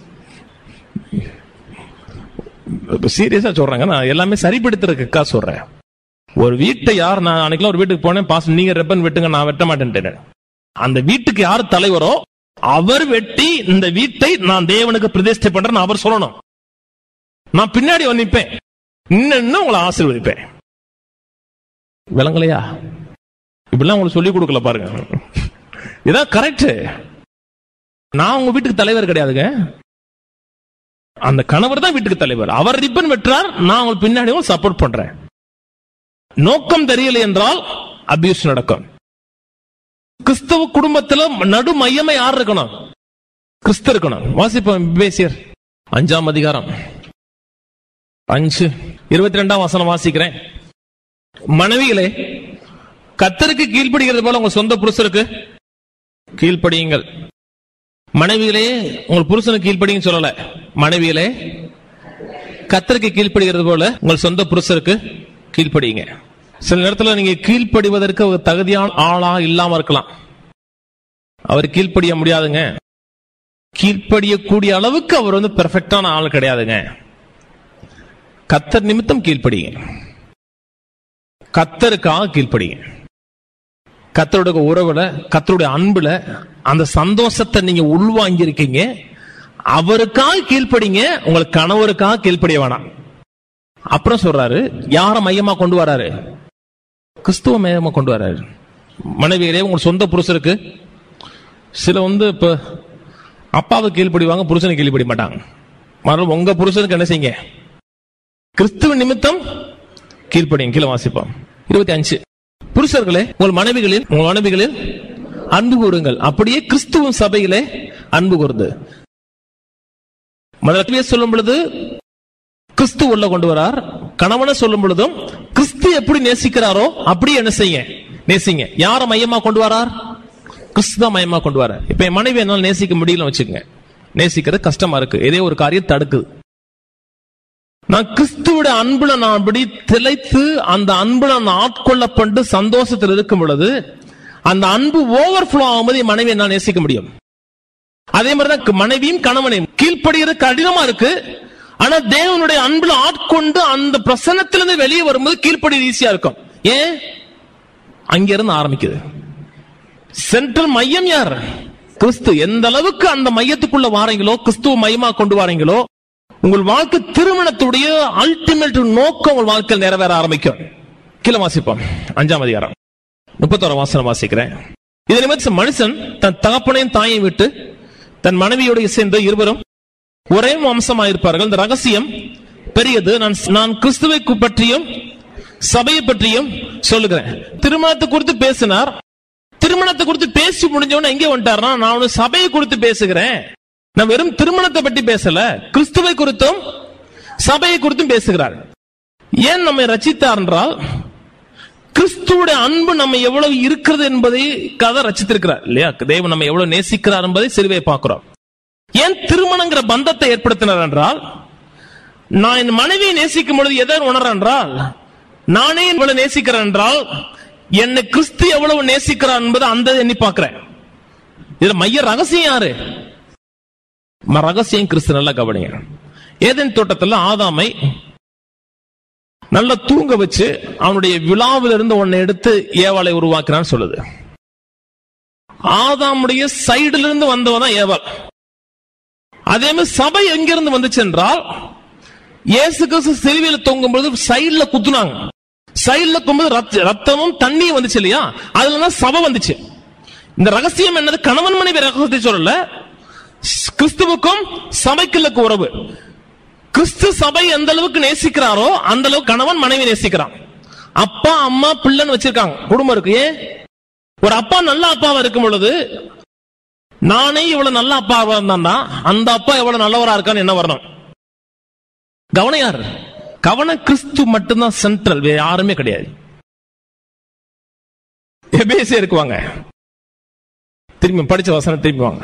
சீரியஸா சொல்றாங்க, நான் எல்லாமே சரிப்படுத்துறதுக்கா சொல்றேன். ஒரு வீட்டை யார், நான் அன்னைக்கு ஒரு வீட்டுக்கு போனேன், பாஸ்டர் நீங்க ரிப்பன் வெட்டுங்க, நான் வெட்ட மாட்டேன். அந்த வீட்டுக்கு யார் தலைவரோ அவர் வெட்டி இந்த வீட்டை நான் தேவனுக்கு பிரதிஷ்டை பண்றேன்னு அவர் சொல்லணும். நான் பின்னாடி நிற்பேன், இன்னும் உங்களை ஆசீர்வதிப்பேன். விளங்கலையா? இப்படிலாம் உங்களுக்கு சொல்லி கொடுக்கல பாருங்க. இதான் கரெக்ட். நான் உங்க வீட்டுக்கு தலைவர் கிடையாதுங்க, அந்த கணவர் தான் வீட்டுக்கு தலைவர். அவர் ரிப்பன் வெட்டுறார், நான் உங்களுக்கு பின்னாடி சப்போர்ட் பண்றேன். நோக்கம் தெரியல என்றால் அபியூஸ் நடக்கும். கிறிஸ்தவ குடும்பத்தில் நடு மையமா யார் இருக்கணும்? கிறிஸ்து இருக்கணும். வாசிப்போம் எபேசியர் 5ஆம் அதிகாரம் 5:22 வசனம் வாசிக்கிறேன். மனைவிகளே, கர்த்தருக்கு கீழ்ப்படிகிறது போல உங்க சொந்த புருஷருக்கு கீழ்ப்படியுங்கள். மனைவிகளே, உங்கள் புருஷனுக்கு கீழ்ப்படின்னு சொல்லல. மனைவிகளே, கர்த்தருக்கு கீழ்ப்படிகிறது போல உங்கள் சொந்த புருஷருக்கு கீழ்ப்படியுங்க. சில நேரத்தில் நீங்க கீழ்ப்படிவதற்கு ஒரு தகுதியான ஆளா இல்லாம இருக்கலாம். அவர் கீழ்ப்படிய முடியாதுங்க. கீழ்ப்படியக்கூடிய அளவுக்கு அவர் பெர்ஃபெக்டான ஆள் கிடையாதுங்க. கர்த்தர் நிமித்தம் கீழ்ப்படிங்க, கர்த்தருக்காக கீழ்ப்படிங்க. கர்த்தருடைய உறவுல, கர்த்தருடைய அன்புல அந்த சந்தோஷத்தை நீங்க உள்வாங்கி இருக்கீங்க. அவருக்காக கீழ்ப்படிங்க, உங்களுக்கு கணவருக்காக கீழ்ப்படிய வேணாம். அப்புறம் சொல்றாரு, யார மையமா கொண்டு வராரு? கிறிஸ்துவ மையமா கொண்டு வராரு. மனைவியிலே உங்க சொந்த புருஷருக்கு, சில இப்ப அப்பாவுக்கு கீழ்ப்படிவாங்க, புருஷனுக்கு கீழ்ப்படிய மாட்டாங்க. மறுபடியும் உங்க புருஷனுக்கு என்ன செய்யுங்க? கிறிஸ்துவ நிமித்தம் கீழ்ப்படிங்க. கீழே வாசிப்போம் 25. புருஷர்களே, உங்கள் மனைவிகளில் அன்பு கூறுங்கள், அப்படியே கிறிஸ்துவ சபையிலே அன்பு கூர்ந்து. முதல்ல சொல்லும் பொழுது கிறிஸ்து உள்ள கொண்டு வரார். கணவனை சொல்லும் பொழுதும் கிறிஸ்து எப்படி நேசிக்கிறாரோ அப்படி என்ன செய்ய நேசிங்க. யார மையமா கொண்டு வரார்? கிறிஸ்து மையமா கொண்டு வர. இப்ப என் மனைவி என்னால நேசிக்க முடியல வச்சுக்கோங்க, நேசிக்கிறது கஷ்டமா இருக்கு, ஏதோ ஒரு காரியம் தடுக்குது. நான் கிறிஸ்துவோட அன்புல நான் அப்படி திளைத்து அந்த அன்புல நான் ஆட்கொள்ளப்பட்டு சந்தோஷத்தில் இருக்கும் பொழுது அந்த அன்பு ஓவர்ஃப்ளோ ஆகும்போது என் மனைவி என்னால் நேசிக்க முடியும். அதே மாதிரிதான் மனைவியும் கணவனையும் கீழ்ப்படுகிறது கடினமா இருக்கு. ஆனா தேவனுடைய அன்புல ஆட்கொண்டு அந்த பிரசன்னத்திலிருந்து வெளியே வரும்போது கீழ்ப்படி ஈஸியா இருக்கும். ஏன்? அங்கிருந்து ஆரம்பிக்குது. சென்ட்ரல் மையம் யார்? கிறிஸ்து. எந்த அளவுக்கு அந்த மையத்துக்குள்ள வாரீங்களோ, கிறிஸ்துவ மையமா கொண்டு வாரீங்களோ, உங்கள் வாழ்க்கை திருமணத்துடைய அல்டிமேட் நோக்கம் உங்கள் வாழ்க்கையில் நிறைவேற ஆரம்பிக்கும். கீழே வாசிப்போம் 5ஆம் அதிகாரம் 31 வசனம் வாசிக்கிறேன். இதை நிமித்தம் மனுஷன் தன் தகப்பனையும் தாயையும் விட்டு தன் மனைவியோடு சேர்ந்து இருவரும் ஒரே வம்சமாயிருப்பார்கள். இந்த ரகசியம் பெரியது. நான் கிறிஸ்துவை பற்றியும் சபையை பற்றியும் சொல்லுகிறேன். திருமணத்தை குறித்து பேசினார். திருமணத்தை குறித்து பேசி முடிஞ்சவன எங்கே வந்துட்டார்னா, நான் சபையை குறித்து பேசுகிறேன். நான் வெறும் திருமணத்தை பற்றி பேசல, கிறிஸ்துவை குறித்தும் சபையை குறித்தும் பேசுகிறார். ஏன் நம்மை ரட்சித்தார் என்றால், கிறிஸ்துவோட அன்பு நம்ம எவ்வளவு இருக்கிறது என்பதை கதை ரட்சித்திருக்கிறார் இல்லையா? தேவன் நம்ம எவ்வளவு நேசிக்கிறார் என்பதை சிலுவையை பார்க்கிறோம். ஏன் திருமணங்கிற பந்தத்தை ஏற்படுத்தினார் என்றால், நான் என் மனைவியை நேசிக்கும் பொழுது எதை உணர்றேன் என்றால், நானே இவ்வளவு நேசிக்கிறேன் என்றால் என்னை கிறிஸ்து எவ்வளவு நேசிக்கிறார் என்பதை அந்த எண்ணி பார்க்கிறேன். இதுல மைய ரகசியம் யாரு? ரகசியம் கிறிஸ்து. நல்லா கவனிங்க. ஏதேன் தோட்டத்துல ஆதாமை நல்லா தூங்க வச்சு அவனுடைய விழாவிலிருந்து ஒன்னை எடுத்து ஏவாளை உருவாக்கினான்னு சொல்லுது. ஆதாமுடைய சைடுல இருந்து வந்தவதான் ஏவாள். அதே மாதிரி சபை எங்கிருந்து வந்துச்சு என்றால், இயேசு கிறிஸ்து சிலுவையில் தொங்கும் பொழுது சைடுல குத்துனாங்க. சைடுல கும்போது ரத்தமும் தண்ணியும் வந்துச்சு இல்லையா, அதுலதான் சபை வந்துச்சு. இந்த ரகசியம் என்னது? கணவன் மனைவி ரகசியத்தை சொல்லல, கிறிஸ்துவுக்கும் சபைக்குள்ள உறவு. கிறிஸ்து சபை எந்த அளவுக்கு நேசிக்கிறாரோ அந்த அளவுக்கு கணவன் மனைவி நேசிக்கிறான். அப்பா அம்மா பிள்ளைன்னு வச்சிருக்காங்க, குடும்பம் இருக்கு. ஏன்? ஒரு அப்பா நல்ல அப்பாவா இருக்கும் பொழுது, நானே இவ்வளவு நல்ல அப்பாவா இருந்தா அந்த அப்பா எவ்வளவு நல்லவரா இருக்கான்னு என்ன வரணும்? கவனம் யாரு? கவனம் கிறிஸ்து மட்டும்தான் சென்ட்ரல், வேற யாருமே கிடையாது. எபேசியர் இருக்குவாங்க, திரும்பி படிச்ச வசனம் திரும்பி வாங்க.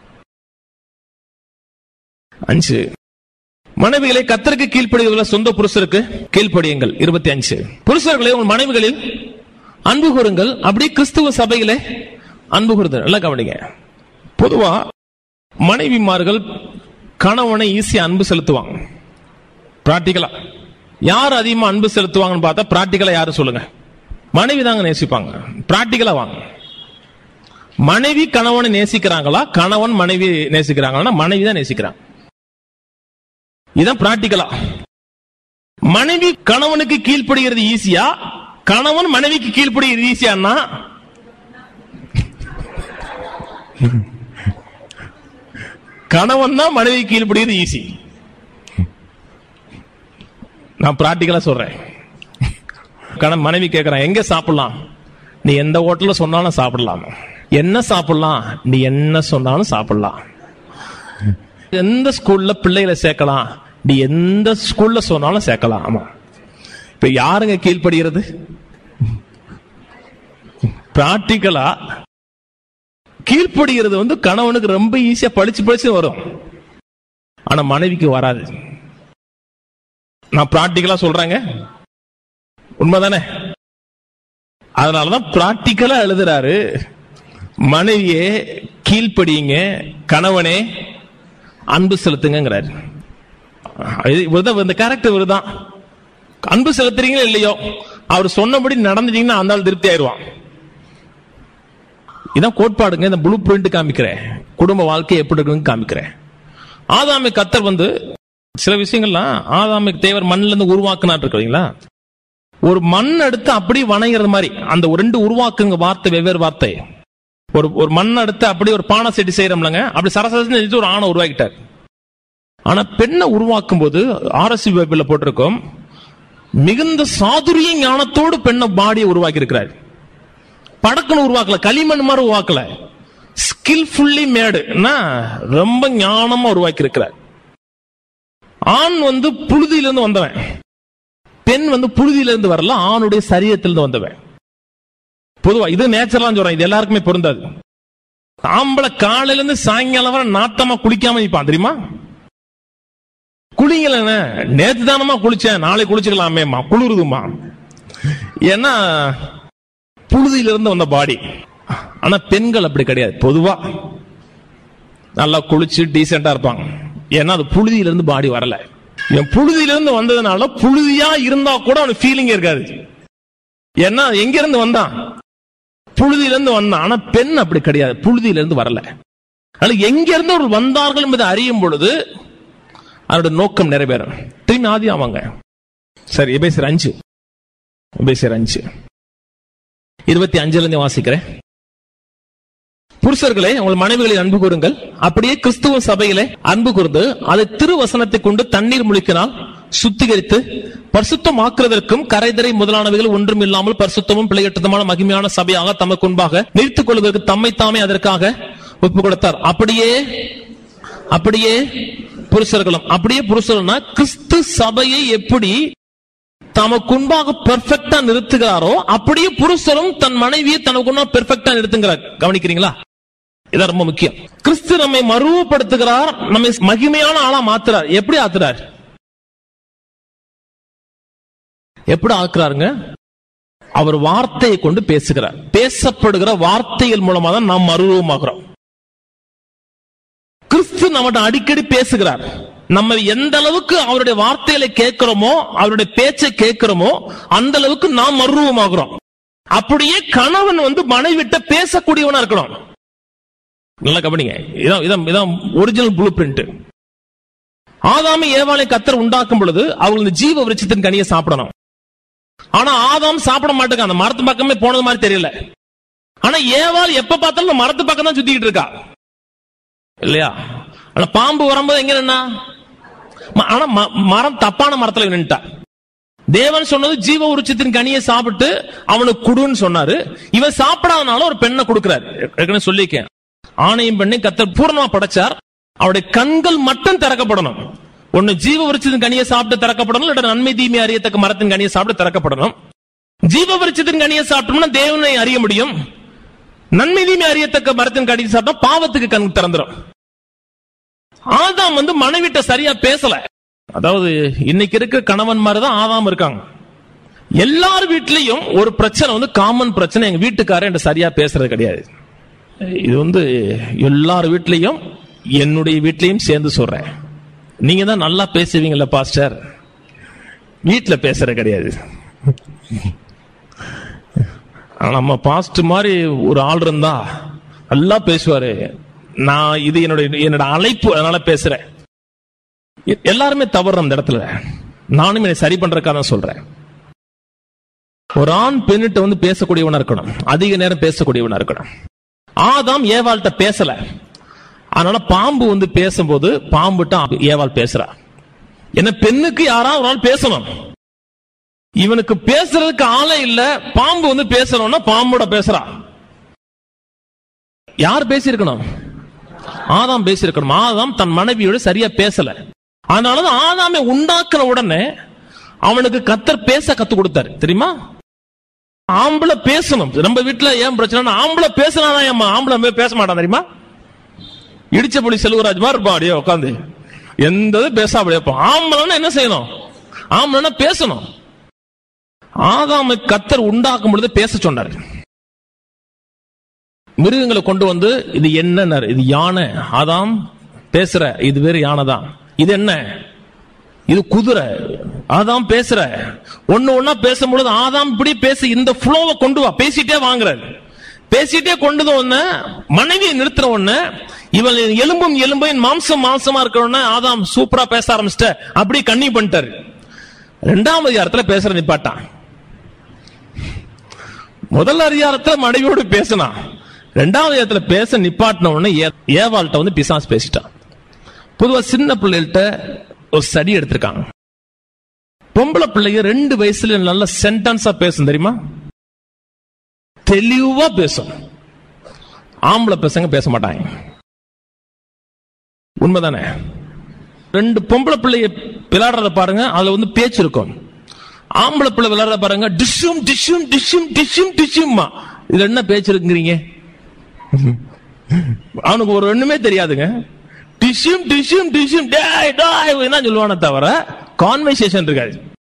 5 மனைவிகளை கர்த்தருக்கு கீழ்ப்படியுள்ள சொந்த புருஷருக்கு கீழ்ப்படியுங்கள். 25 புருஷர்களை உங்கள் மனைவிகளில் அன்பு கூறுங்கள், அப்படியே கிறிஸ்துவ சபையிலே அன்பு கூறுதல். நல்லா கவனிங்க. பொதுவா மனைவிமார்கள் கணவனை ஈஸியா அன்பு செலுத்துவாங்க. பிராக்டிகலா யார் அதிகமா அன்பு செலுத்துவாங்கன்னு பார்த்தா பிராக்டிகலா யாரு சொல்லுங்க? மனைவி தாங்க நேசிப்பாங்க. பிராக்டிகலா வாங்க. மனைவி கணவனை நேசிக்கிறாங்களா, கணவன் மனைவி நேசிக்கிறாங்களா? மனைவி தான் நேசிக்கிறாங்க. இதான் பிராக்டிகலா. மனைவி கணவனுக்கு கீழ்ப்படுகிறது ஈஸியா, கணவன் மனைவிக்கு கீழ்ப்படுகிறது ஈஸியான்னா கணவன் தான் மனைவி கீழ்ப்படுகிறது ஈஸி. நான் பிராக்டிகலா சொல்றேன். மனைவி கேட்கறான், எங்க சாப்பிடலாம்? நீ எந்த ஹோட்டல்ல சொன்னாலும் சாப்பிடலாம். என்ன சாப்பிடலாம்? நீ என்ன சொன்னாலும் சாப்பிடலாம். எந்த ஸ்கூல்ல பிள்ளைகளை சேர்க்கலாம்? நீ எந்த ஸ்கூல்ல சொன்னாலும் சேர்க்கலாம். ஆமா, இப்ப யாருங்க கீழ்ப்படுகிறது? பிராக்டிகலா கீழ்ப்படுகிறது கணவனுக்கு ரொம்ப ஈஸியா பழிச்சு வரும், ஆனா மனைவிக்கு வராது. நான் பிராக்டிகலா சொல்றேங்க, உண்மைதானே? அதனாலதான் பிராக்டிகலா எழுதுறாரு, மனைவியே கீழ்ப்படியுங்க, கணவனே அன்பு செலுத்துங்கிறாரு. இந்த கேரக்டர் இவருதான். அன்பு செலுத்துறீங்களோ இல்லையோ, அவர் சொன்னபடி நடந்துட்டீங்கன்னா அந்த ஆள் திருப்தி ஆயிடுவான். இதான் கோட்பாடுங்க. இந்த ப்ளூ பிரிண்ட் காமிக்கிறேன், குடும்ப வாழ்க்கை எப்படி இருக்குன்னு காமிக்கிறேன். ஆதாமை கர்த்தர் சில விஷயங்கள்லாம் ஆதாமைக்கு தேவர் மண்ணில இருந்து உருவாக்குனாட்டு இருக்கிறீங்களா, ஒரு மண் எடுத்து அப்படி வணங்குறது மாதிரி அந்த ஒரு 2 உருவாக்குங்க வார்த்தை, வெவ்வேறு வார்த்தை. ஒரு மண் எடுத்து அப்படி ஒரு பானை செட்டி செய்யறோம்லங்க, அப்படி சரசரசு ஒரு ஆணை உருவாக்கிட்டார். ஆனா பெண்ணை உருவாக்கும் போது RSV பைபிள்ல போட்டிருக்கோம், மிகுந்த சாதுரிய ஞானத்தோடு பெண்ணை பாடியை உருவாக்கி இருக்கிறார். படக்குன்னு உருவாக்கல, களிமண் மாதிரி உருவாக்கல, ஸ்கில்ஃபுல்லி மேடுனா ரொம்ப ஞானமா உருவாக்கி இருக்கிறார். ஆண் புழுதியிலிருந்து வந்தவன், பெண் புழுதியிலிருந்து வரல, ஆணுடைய சரீரத்திலிருந்து வந்தவன். பொதுவா இது நேச்சுரலா சொல்றேன், இது எல்லாருக்குமே பொருந்தாது. ஆம்பளை காலையில இருந்து சாயங்காலம் வரை நாத்தமா குளிக்காம இருப்பான் தெரியுமா? குளிங்கல, நேத்து தானமா குளிச்சேன், நாளை குளிச்சுக்கலாமேமா, குளிருதுமா. ஏன்னா புழுதியிலிருந்து வந்த பாடி. ஆனா பெண்கள் அப்படி கிடையாது, பொதுவா நல்லா குளிச்சு டீசெண்டா இருப்பாங்க. ஏன்னா அது புழுதியிலிருந்து பாடி வரல. புழுதியிலிருந்து வந்ததுனால புழுதியா இருந்தா கூட அவனுக்கு ஃபீலிங் இருக்காது. ஏன்னா எங்க இருந்து வந்தான்? புழுதியிலிருந்து வந்தான். ஆனா பெண் அப்படி கிடையாது, புழுதியிலிருந்து வரல. அதனால எங்க இருந்து அவர்கள் வந்தார்கள் என்பதை அறியும் பொழுது அவருடைய நோக்கம் நிறைவேறும். திரும்பி ஆதி ஆவாங்க. சரி, எபேசியர் 5 25 இருந்து வாசிக்கிறேன். புருஷர்களே உங்கள் மனைவிகளை அன்பு கூறுங்கள், அப்படியே கிறிஸ்துவ சபையிலே அன்பு கூர்ந்து அதை திருவசனத்தை கொண்டு தண்ணீர் முழுக்கினால் சுத்திகரித்து பரிசுத்தமாக்குவதற்கும் கரைதரை முதலானவைகள் ஒன்றும் இல்லாமல் பரிசுத்தமும் பிழையற்றதுமான மகிமையான சபையாக தமக்கு முன்பாக நிறுத்திக் கொள்வதற்கு தம்மை தாமே அதற்காக ஒப்பு கொடுத்தார். அப்படியே புருஷர்களும், அப்படியே புருஷர்கள்னா கிறிஸ்து சபையை எப்படி தமக்கு முன்பாக பெர்ஃபெக்டா நிறுத்துகிறாரோ அப்படியே புருஷரும் தன் மனைவியை தனக்கு முன்பாக பெர்ஃபெக்டா நிறுத்துகிறார். கவனிக்கிறீங்களா? இதான் ரொம்ப முக்கியம். கிறிஸ்து நம்மை மறுவப்படுத்துகிறார், நம்மை மகிமையான ஆளா மாத்துறார். எப்படி ஆத்துறார்? எப்படி ஆக்குறாருங்க? அவர் வார்த்தையை கொண்டு பேசுகிறார். பேசப்படுகிற வார்த்தைகள் மூலமா தான் நாம் மறுரூபமாகிறோம். கிறிஸ்து நம்மகிட்ட அடிக்கடி பேசுகிறார். நம்ம எந்த அளவுக்கு அவருடைய வார்த்தைகளை கேட்கிறோமோ, அவருடைய பேச்சை கேட்கிறோமோ, அந்த அளவுக்கு நாம் மறுரூபமாகிறோம். அப்படியே கணவன் மனைவிட்ட பேசக்கூடியவனா இருக்கணும். நல்லா கவனிங்க, இதான் ஒரிஜினல் ப்ளூ பிரிண்ட். ஆதாமை ஏவாளை கர்த்தர் உண்டாக்கும் பொழுது அவர்கள் ஜீவ விருட்சத்தின் கனியை சாப்பிடணும். ஆனா ஆதாம் சாப்பிட மாட்டேங்க, அந்த மரத்து பக்கமே போனது மாதிரி தெரியல. ஆனா ஏவாள் எப்ப பார்த்தாலும் மரத்து பக்கம் தான் சுத்திக்கிட்டு இருக்கா இல்லையா? ஆனா பாம்பு வரும்போது எங்க நின்னா? ஆனா மரம் தப்பான மரத்துல நின்னுட்டா. தேவன் சொன்னது ஜீவ விருட்சத்தின் கனியை சாப்பிட்டு அவனுக்கு குடுன்னு சொன்னாரு. இவன் சாப்பிடாதனால ஒரு பெண்ணை கொடுக்கிறாரு. ஏற்கனவே சொல்லிக்கேன், ஆணையும் பெண்ணையும் கர்த்தர் பூர்ணமா படைச்சார். அவருடைய கண்கள் மட்டும் திறக்கப்படணும். ஒன்னு ஜீவ விருட்சத்தின் கனியை சாப்பிட்டு திறக்கப்படணும், இல்ல நன்மை தீமை அறியத்தக்க மரத்தின் கனியை சாப்பிட்டு திறக்கப்படணும். ஜீவ விருட்சத்தின் கனியை சாப்பிட்டோம்னா தேவனை அறிய முடியும். நன்மை தீமை அறியத்தக்க மரத்தின் கனியை சாப்பிட்டா பாவத்துக்கு கண் திறந்துரும். ஆதாம் மனைவிட்ட சரியா பேசல. அதாவது இன்னைக்கு இருக்க கணவன் மாதிரிதான் ஆதாம் இருக்காங்க. எல்லார் வீட்லயும் ஒரு பிரச்சனை காமன் பிரச்சனை, எங்க வீட்டுக்காரர் என்கிட்ட சரியா பேசுறது கிடையாது. இது எல்லார் வீட்லயும், என்னுடைய வீட்லயும் சேர்ந்து சொல்றேன். நீங்க தான் நல்லா பேசுவீங்கல்ல பாஸ்டர், வீட்டுல பேசுற கிடையாது. நம்ம பாஸ்டர் மாதிரி ஒரு ஆள் இருந்தா நல்லா பேசுவாரு. நான் இது என்னோட அழைப்பு, அதனால பேசுறேன். எல்லாருமே தவறு அந்த இடத்துல. நானும் என்னை சரி பண்றதுக்காக தான் சொல்றேன். ஒரு ஆண் பெண்ணிட்ட பேசக்கூடியவனா இருக்கணும், அதிக நேரம் பேசக்கூடியவனா இருக்கணும். ஆதாம் ஏவாள்கிட்ட பேசல, அதனால பாம்பு பேசும்போது பாம்புட்ட ஏவாள் பேசுறா. என்ன, பெண்ணுக்கு யாராவது ஒரு ஆள் பேசணும். இவனுக்கு பேசுறதுக்கு ஆளே இல்ல, பாம்பு பேசணும்னா பாம்போட பேசுறா. யார் பேசியிருக்கணும்? ஆதாம் பேசியிருக்கணும். ஆதாம் தன் மனைவியோட சரியா பேசல. அதனாலதான் ஆதாமை உண்டாக்குன உடனே அவனுக்கு கர்த்தர் பேச கத்து கொடுத்தாரு. தெரியுமா? ஆம்பளை பேசணும். நம்ம வீட்டுல ஏன் பிரச்சனை? ஆம்பளை பேசினாதான் ஏமா ஆம்பளை பேச மாட்டான் தெரியுமா? இடிச்ச புலி செல்வராஜ் மாதிரி இருப்பான், அப்படியே உட்காந்து எந்த பேச அப்படியே இருப்பான். ஆம்பளைன்னா என்ன செய்யணும்? ஆம்பளைன்னா பேசணும். ஆதாமை கர்த்தர் உண்டாக்கும் பொழுது பேச சொன்னார். மிருகங்களை கொண்டு இது என்ன? இது யானை. ஆதாம் பேசுற, இது வேறு யானை தான். இது என்ன? இது குதிரை. ஆதாம் பேசுற, ஒன்னா பேசும்பொழுது ஆதாம் இப்படி பேசி இந்த ஃப்ளோவை கொண்டு வா, பேசிட்டே வாங்குறாரு. பேசிட்டே கொண்டு ஒண்ணு மனைவியை நிறுத்துற ஒண்ணு, இவன் எலும்பும் எலும்பையும் மாம்சம் மாம்சமா இருக்கிற ஆதாம் சூப்பரா பேச ஆரம்பிச்சிட்ட, அப்படி கண்ணி பண்ணிட்டாரு. இரண்டாவது அதிகாரத்துல பேசுற நிப்பாட்டான். முதல் அதிகாரத்துல மனைவியோடு பேசினான். இரண்டாவது இடத்துல பேச நிப்பாட்டின உடனே ஏவாள்கிட்ட பிசாசு பேசிட்டான். பொதுவா சின்ன பிள்ளைகிட்ட ஒரு ஸ்டடி எடுத்திருக்காங்க. பொம்பளை பிள்ளைங்க 2 வயசுல நல்ல சென்டென்ஸா பேசும் தெரியுமா? தெளிவா பேசும். ஆம்பளை பசங்க பேச மாட்டாங்க. உண்மைதானே? 2 பொம்பளை பிள்ளைய விளையாடுறத பாருங்க, அதுல பேச்சு இருக்கும். ஆம்பளை பிள்ளை விளையாடுறத பாருங்க, டிஷ்ஷும் டிஷ்ஷும் டிஷ்ஷும் டிஷ்ஷும் டிஷ்ஷும்மா. இதுல என்ன பேச்சு இருக்குங்கிறீங்க? அவனுக்கு ஒரு ஒண்ணுமே தெரியாதுங்க. டிஷ்ஷும் டிஷ்ஷும் டிஷ்ஷும் தான் சொல்லுவானே தவிர கான்வர்சேஷன் இருக்காது.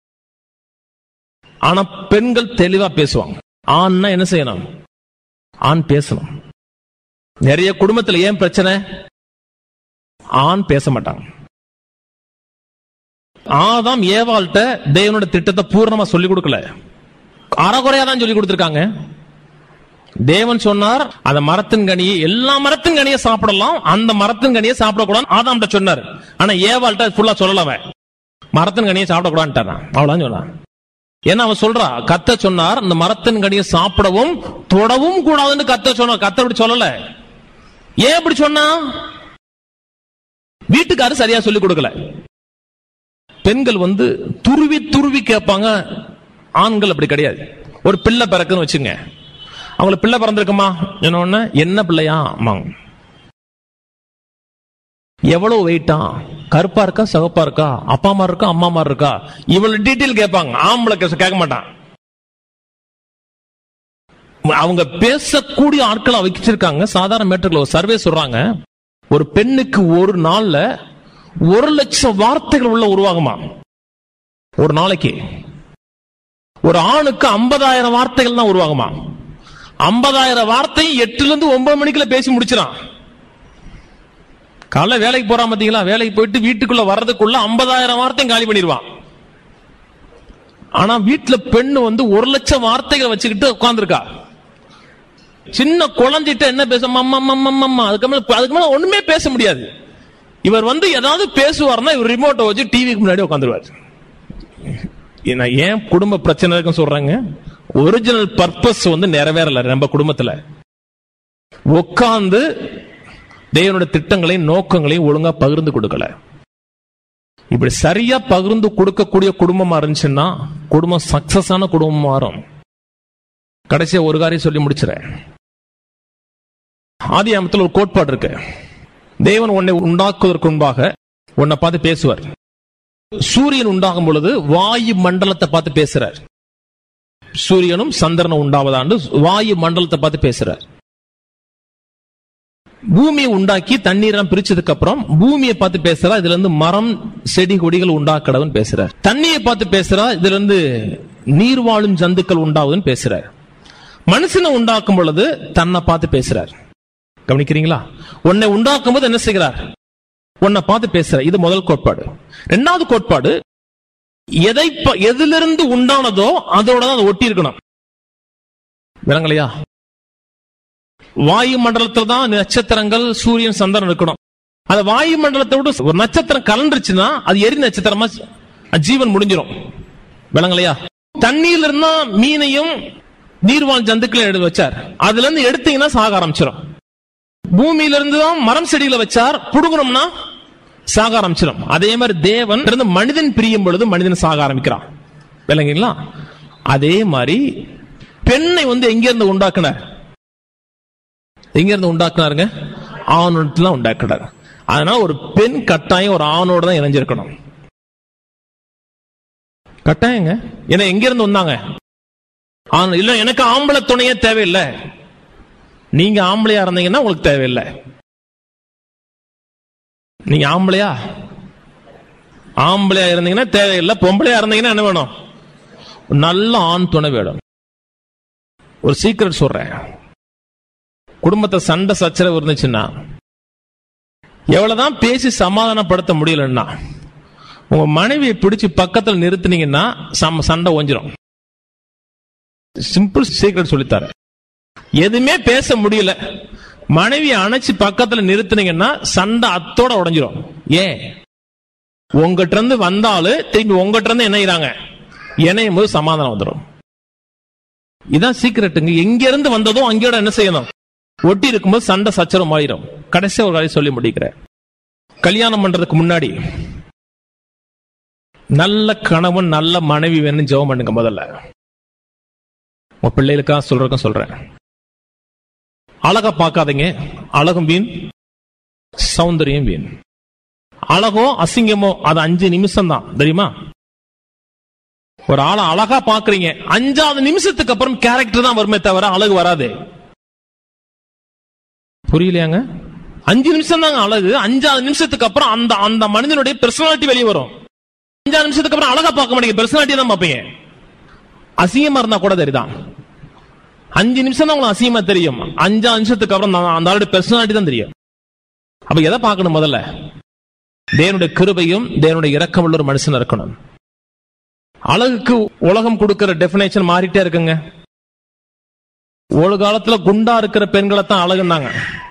ஆனா பெண்கள் தெளிவா பேசுவாங்க. ஆண்னா என்ன செய்யணும்? ஆண் பேசணும். நிறைய குடும்பத்துல ஏன் பிரச்சனை? ஆண் பேச மாட்டாங்க. ஆதாம் ஏவாள்கிட்ட தேவனோட திட்டத்தை பூர்ணமா சொல்லி கொடுக்கல, அறகுறையா தான் சொல்லி கொடுத்திருக்காங்க. தேவன் சொன்னார், அந்த மரத்தின் கனியை, எல்லா மரத்தின் கனியை சாப்பிடலாம், அந்த மரத்தின் கனியை சாப்பிடக்கூடாது ஆதாம்கிட்ட சொன்னார். ஆனா ஏவாள்கிட்ட ஃபுல்லா சொல்லல, மரத்தின் கனியை சாப்பிடக்கூடாதுட்டான். அவ்வளவுதான் சொன்னான். ஏன்னா அவன் சொல்றா, கர்த்தர் சொன்னார் இந்த மரத்தின் கனியை சாப்பிடவும் தொடவும் கூடாதுன்னு கர்த்தர் சொன்னார். கர்த்தர் இப்படி சொல்லல. ஏன் இப்படி சொன்னா? வீட்டுக்காரர் சரியா சொல்லி கொடுக்கல. பெண்கள் துருவி துருவி கேட்பாங்க, ஆண்கள் அப்படி கிடையாது. ஒரு பிள்ளை பிறக்குன்னு வச்சுங்க, அவங்களுக்கு பிள்ளை பிறந்திருக்குமா என்ன பிள்ளையா? எவ்வளவு வெயிட்டா, கருப்பா இருக்கா சிவப்பா இருக்கா, அப்பா மாதிரி இருக்கா அம்மா மாதிரி இருக்கா, இவ்வளவு டீட்டெயில் கேட்பாங்க. ஆம்பளை கேட்க மாட்டான். அவங்க பேசக்கூடிய ஆட்களை வச்சிருக்காங்க. சாதாரண மேட்டர்ல ஒரு சர்வே சொல்றாங்க, ஒரு பெண்ணுக்கு ஒரு நாள்ல 1,00,000 வார்த்தைகள் உள்ள உருவாகுமா. ஒரு நாளைக்கு ஒரு ஆணுக்கு 50,000 வார்த்தைகள் தான் உருவாகுமா. 50,000 வார்த்தை 8 to 9 மணிக்குள்ள பேசி முடிச்சிடான். காலைல வேலைக்கு போறான் பாத்தீங்களா, வேலைக்கு போயிட்டு வீட்டுக்குள்ள வர்றதுக்குள்ள 50,000 வார்த்தையும் காலி பண்ணிடுவான். ஆனா வீட்டுல பெண்ணு 1,00,000 வார்த்தைகளை வச்சுக்கிட்டு உட்கார்ந்துருக்கா. சின்ன குழந்தைகிட்ட என்ன பேச, அதுக்கு மேல ஒண்ணுமே பேச முடியாது. இவர் ஏதாவது பேசுவார்னா இவர் ரிமோட்டை வச்சு டிவிக்கு முன்னாடி உட்காந்துருவார். ஏன் குடும்ப பிரச்சனை இருக்குன்னு சொல்றாங்க, ஒரிஜினல் பர்பஸ் நிறைவேறல. நம்ம குடும்பத்துல உட்கார்ந்து தேவனுடைய திட்டங்களையும் நோக்கங்களையும் ஒழுங்கா பகிர்ந்து கொடுக்கல. இப்படி சரியா பகிர்ந்து கொடுக்கக்கூடிய குடும்பமா இருந்துச்சுன்னா குடும்பம் சக்சஸ் ஆன குடும்பமா மாறும். கடைசியா ஒரு காரியம் சொல்லி முடிச்சுறேன். ஆதியாகமத்தில் ஒரு கோட்பாடு இருக்கு. தேவன் உன்னை உண்டாக்குவதற்கு முன்பாக உன்னை பார்த்து பேசுவார். சூரியன் உண்டாகும் பொழுது வாயு மண்டலத்தை பார்த்து பேசுறார். சூரியனும் சந்திரனும் உண்டாவதாண்டு வாயு மண்டலத்தை பார்த்து பேசுறார். பூமியை உண்டாக்கி தண்ணீரெல்லாம் பிரிச்சதுக்கு அப்புறம் பூமியை பார்த்து பேசுறா, இதுல இருந்து மரம் செடி கொடிகள் உண்டாக்கடவுன்னு பேசுறார். தண்ணியை பார்த்து பேசுறா, இதுல இருந்து நீர் வாழும் ஜந்துக்கள் உண்டாவதுன்னு பேசுறார். மனுஷனை உண்டாக்கும் பொழுது தன்னை பார்த்து பேசுறார். கவனிக்கிறீங்களா? உன்னை உண்டாக்கும் போது என்ன செய்கிறார்? உன்னை பார்த்து பேசுறார். இது முதல் கோட்பாடு. இரண்டாவது கோட்பாடு, எதிலிருந்து உண்டானதோ அதோட தான் அதை ஒட்டி இருக்கணும். விளங்கலையா? வாயு மண்டலத்தில் தான் நட்சத்திரங்கள் சூரியன் சந்திரன் இருக்கணும். அந்த வாயு மண்டலத்தை விட ஒரு நட்சத்திரம் கலந்துருச்சுன்னா அது எரி நட்சத்திரமா ஜீவன் முடிஞ்சிடும். விளங்கலையா? தண்ணீர்ல இருந்தா மீனையும் நீர்வாழ் ஜந்துக்களை எடுத்து வச்சார், அதுல இருந்து எடுத்தீங்கன்னா சாக ஆரம்பிச்சிடும். பூமியில இருந்து தான் மரம் செடிகளை வச்சார், புடுங்கணும்னா சாக ஆரம்பிச்சிடும். அதே மாதிரி தேவன் இருந்து மனிதன் பிரியும் பொழுது மனிதன் சாக ஆரம்பிக்கிறான். விளங்குங்களா? அதே மாதிரி பெண்ணை எங்க இருந்து உண்டாக்குனார்? எங்க இருந்து உண்டாக்குனாருங்க? ஆணோட உண்டாக்குனார். அதனால ஒரு பெண் கட்டாயம் ஒரு ஆணோட தான் இணைஞ்சிருக்கணும். கட்டாயங்க. ஏன்னா எங்க இருந்து வந்தாங்க? இல்ல எனக்கு ஆம்பளை துணையே தேவையில்லை. நீங்க ஆம்பளையா இருந்தீங்கன்னா உங்களுக்கு தேவையில்லை. நீங்க ஆம்பளையா இருந்தீங்கன்னா தேவையில்லை. பொம்பளையா இருந்தீங்கன்னா என்ன வேணும்? நல்ல ஆண் துணை வேணும். ஒரு சீக்கிரம் சொல்றேன். குடும்பத்தை சண்டை சச்சரவு இருந்துச்சுன்னா, எவ்வளவுதான் பேசி சமாதானப்படுத்த முடியலன்னா, உங்க மனைவியை பிடிச்சு பக்கத்தில் நிறுத்தினீங்கன்னா சண்டை ஓஞ்சிரும். சிம்பிள் சீக்கிரம் சொல்லித்தார. எதுவுமே பேச முடியல, மனைவியை அணைச்சு பக்கத்தில் நிறுத்தினீங்கன்னா சண்டை அத்தோட உடைஞ்சிரும். ஏன்? உங்ககிட்ட இருந்து வந்தாலும் திரும்பி உங்ககிட்ட இருந்து இணைகிறாங்க, இணையும் போது சமாதானம் வந்துடும். இதான் சீக்கிரட்டுங்க. எங்க இருந்து வந்ததும் அங்கேயோட என்ன செய்யணும்? ஒட்டி இருக்கும்போது சண்டை சச்சரம் ஆயிரும். கடைசியா ஒரு காரியம் சொல்லி முடிக்கிறேன். கல்யாணம் பண்றதுக்கு முன்னாடி நல்ல கணவன் நல்ல மனைவி வேணும் ஜெபம் பண்ணுங்க. முதல்ல உங்க பிள்ளைகளுக்கா சொல்றேன். அழகா பார்க்காதீங்க. அழகும் வீண், சௌந்தரியம் வீண். அழகோ அசிங்கமோ அது 5 நிமிஷம் தான், தெரியுமா? ஒரு ஆளை அழகா பாக்குறீங்க, 5வது நிமிஷத்துக்கு அப்புறம் கேரக்டர் தான் வருமே தவிர அழகு வராது. புரியலையாங்க? 5 நிமிஷம் தாங்க அழகு. 5வது நிமிஷத்துக்கு அப்புறம் அந்த மனிதனுடைய பெர்சனாலிட்டி வெளியே வரும். 5வது நிமிஷத்துக்கு அப்புறம் அழகா பார்க்க மாட்டீங்க, பெர்சனாலிட்டி தான் பார்ப்பீங்க. அசிங்கமா இருந்தா கூட தெரியுதான். 5 நிமிஷம் தான் உங்களுக்கு அசிங்கமா தெரியும். 5வது நிமிஷத்துக்கு அப்புறம் அந்த ஆளுடைய பெர்சனாலிட்டி தான் தெரியும். அப்ப எதை பார்க்கணும்? முதல்ல தேவனுடைய கிருபையும் தேவனுடைய இரக்கம் உள்ள ஒரு மனுஷன் இருக்கணும். அழகுக்கு உலகம் கொடுக்கிற டெபினேஷன் மாறிட்டே இருக்குங்க. ஒரு காலத்துல குண்டா இருக்கிற பெண்களை தான் அழகுனாங்க.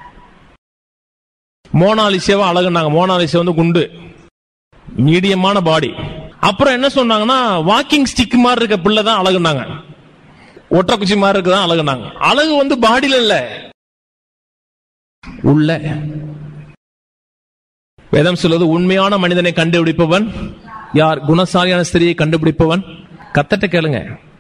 மோனாலிசாவா அழகுனாங்க. மோனாலிசா குண்டு, மீடியமான பாடி. அப்புறம் என்ன சொன்னாங்கன்னா, வாக்கிங் ஸ்டிக் மாதிரி இருக்க பிள்ளை தான் அழகுனாங்க. ஒற்றக்குச்சி மாதிரி இருக்குதான் அழகுனாங்க. அழகு பாடியில இல்ல, உள்ள. வேதம் சொல்வது, உண்மையான மனிதனை கண்டுபிடிப்பவன் யார்? குணசாலியான ஸ்திரியை கண்டுபிடிப்பவன். கத்தட்ட கேளுங்க.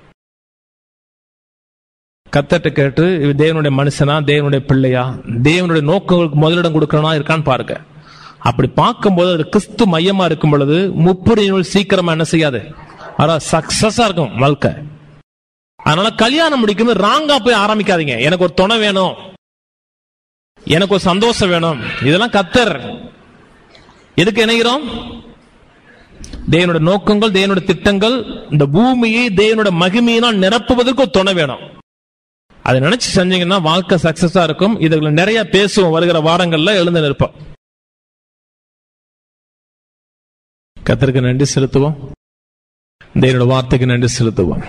கத்தட்ட கேட்டு தேவனுடைய மனுஷனா, தேவனுடைய பிள்ளையா, தேவனுடைய நோக்கங்களுக்கு முதலிடம் கொடுக்கறனா இருக்கான்னு பாருங்க. அப்படி பார்க்கும்போது அது கிறிஸ்து மையமா இருக்கும் பொழுது முப்புரியுள் சீக்கிரமா என்ன செய்யாது, சக்சஸா இருக்கும் வாழ்க்கை. அதனால கல்யாணம் முடிக்கும் ராங்கா போய் ஆரம்பிக்காதீங்க. எனக்கு ஒரு துணை வேணும், எனக்கு ஒரு சந்தோஷம் வேணும். இதெல்லாம் கத்தர் எதுக்கு இணைகிறோம்? தேவனுடைய நோக்கங்கள், தேவனுடைய திட்டங்கள் இந்த பூமியை தேவனுடைய மகிமையினால் நிரப்புவதற்கு துணை வேணும். அதை நினைச்சு செஞ்சீங்கன்னா வாழ்க்கை சக்சஸா இருக்கும். இதுல நிறைய பேசுவோம், வருகிற வாரங்கள்ல எழுந்து நிற்போம். கர்த்தருக்கு நன்றி செலுத்துவோம், தேவனுடைய வார்த்தைக்கு நன்றி செலுத்துவோம்,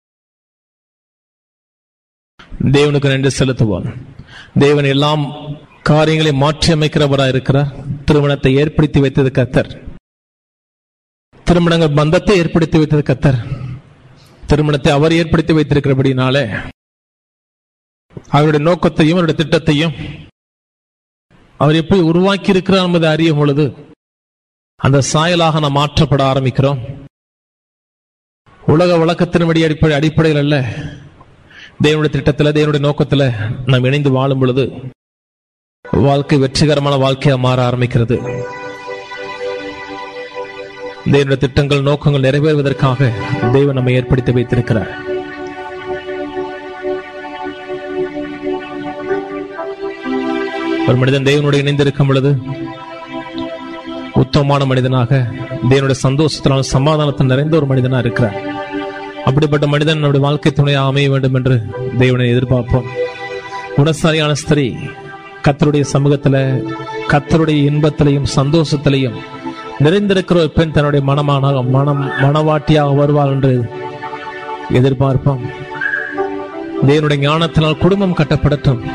தேவனுக்கு நன்றி செலுத்துவோம். தேவன் எல்லாம் காரியங்களை மாற்றி அமைக்கிறவராக இருக்கிறார். திருமணத்தை ஏற்படுத்தி வைத்தது கர்த்தர். திருமணங்கள் பந்தத்தை ஏற்படுத்தி வைத்தது கர்த்தர். திருமணத்தை அவர் ஏற்படுத்தி வைத்திருக்கிறபடினாலே அவருடைய நோக்கத்தையும் அவருடைய திட்டத்தையும் அவர் எப்படி உருவாக்கி இருக்கிறார் என்பதை அறியும் பொழுது அந்த சாயலாக நாம் மாற்றப்பட ஆரம்பிக்கிறோம். உலக வழக்கத்தின்படி அடிப்படையில் அல்ல, தேவனுடைய திட்டத்தில், தேவனுடைய நோக்கத்தில் நாம் இணைந்து வாழும் பொழுது வாழ்க்கை வெற்றிகரமான வாழ்க்கையா மாற ஆரம்பிக்கிறது. தேவனுடைய திட்டங்கள், நோக்கங்கள் நிறைவேறுவதற்காக தேவன் நம்மை ஏற்படுத்தி வைத்திருக்கிறார். ஒரு மனிதன் தேவனுடைய இணைந்திருக்கும் பொழுது உத்தமமான மனிதனாக, தேவனுடைய சந்தோஷத்தினால் சமாதானத்தில் நிறைந்த ஒரு மனிதனா இருக்கிறார். அப்படிப்பட்ட மனிதன் நம்முடைய வாழ்க்கை துணையாக அமைய வேண்டும் என்று தேவனை எதிர்பார்ப்போம். குணசாலியான ஸ்திரீ கர்த்தருடைய சமூகத்துல, கர்த்தருடைய இன்பத்திலையும் சந்தோஷத்திலையும் நிறைந்திருக்கிற ஒரு பெண் தன்னுடைய மனவாட்டியாக வருவாள் என்று எதிர்பார்ப்போம். தேவனுடைய ஞானத்தினால் குடும்பம் கட்டப்படட்டும்.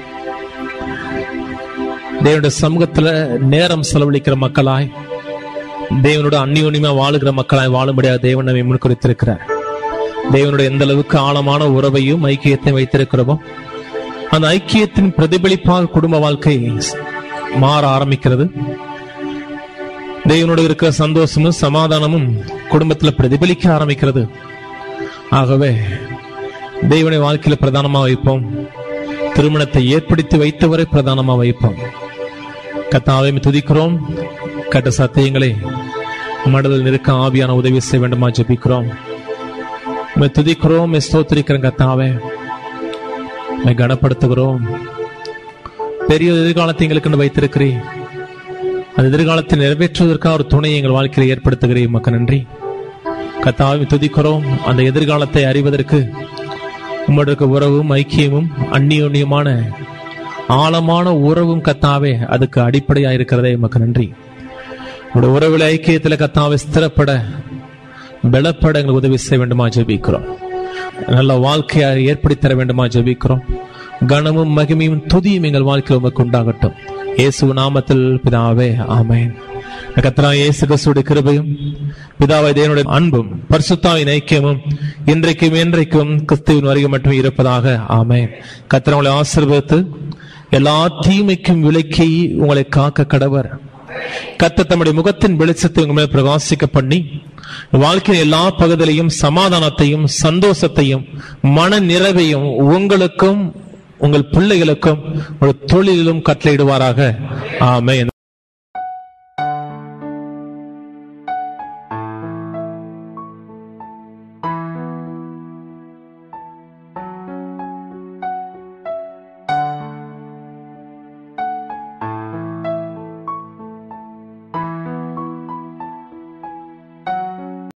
தேவனுடைய சமூகத்துல நேரம் செலவழிக்கிற மக்களாய், தேவனுடைய அந்நியோன்யமா வாழுகிற மக்களாய் வாழும்படியாக தேவன் நம்மை முன்குறித்திருக்கிறார். தேவனுடைய எந்த அளவுக்கு ஆழமான உறவையும் ஐக்கியத்தையும் வைத்திருக்கிறோமோ அந்த ஐக்கியத்தின் பிரதிபலிப்பாக குடும்ப வாழ்க்கை மாற ஆரம்பிக்கிறது. தேவனோடு இருக்கிற சந்தோஷமும் சமாதானமும் குடும்பத்தில் பிரதிபலிக்க ஆரம்பிக்கிறது. ஆகவே தேவனை வாழ்க்கையில பிரதானமாக வைப்போம். திருமணத்தை ஏற்படுத்தி வைத்தவரை பிரதானமாக வைப்போம். கர்த்தாவை துதிக்கிறோம். கட்ட சத்தியங்களை மனதில் நிற்க ஆவியான உதவி செய்ய வேண்டுமா ஜெபிக்கிறோம். துதிக்கிறோம், ஸ்தோத்திரிக்கிறோம். கர்த்தாவே கனப்படுத்துகிறோம். பெரிய எதிர்காலத்தை எங்களுக்கு வைத்திருக்கிறேன். அந்த எதிர்காலத்தை நிறைவேற்றுவதற்காக ஒரு துணையை எங்கள் வாழ்க்கையில் ஏற்படுத்துகிறேன். மக்கள் நன்றி. கர்த்தாவை துதிக்கிறோம். அந்த எதிர்காலத்தை அறிவதற்கு உம்முடைய உறவும் ஐக்கியமும் அந்நியோன்யமான ஆழமான உறவும் கர்த்தாவே அதுக்கு அடிப்படையா இருக்கிறதே. மக்கள் நன்றி. உங்களுடைய உறவுல ஐக்கியத்தில் கர்த்தாவை ஸ்திரப்பட, பலப்பட எங்களுக்கு உதவி செய்ய வேண்டுமா ஜெபிக்கிறோம். நல்ல வாழ்க்கையை ஏற்படுத்தி தர வேண்டுமா ஜெபிக்கிறோம். கனமும் மகிமையும் துதியும் எங்கள் வாழ்க்கையில் உமக்கு உண்டாகட்டும். இயேசு நாமத்தில் பிதாவே, ஆமென். கர்த்தராகிய இயேசு கிறிஸ்துவின் கிருபையும் பிதாவாகிய தேவனுடைய அன்பும் பரிசுத்தாவின் ஐக்கியமும் இன்றைக்கும் என்றைக்கும் கிறிஸ்துவின் வருகை மட்டும் இருப்பதாக, ஆமென். கர்த்தர் உங்களை ஆசீர்வதித்து எல்லா தீமைக்கும் விலக்கி உங்களை காக்க கடவர். கர்த்தர் தம்முடைய முகத்தின் வெளிச்சத்தை உங்கள் மேல் பிரகாசிக்க பண்ணி வாழ்க்கையின் எல்லா பகுதியிலையும் சமாதானத்தையும் சந்தோஷத்தையும் மன நிறைவையும் உங்களுக்கும் உங்கள் பிள்ளைகளுக்கும் ஒரு தொழிலிலும் கட்டளையிடுவாராக, ஆமென்.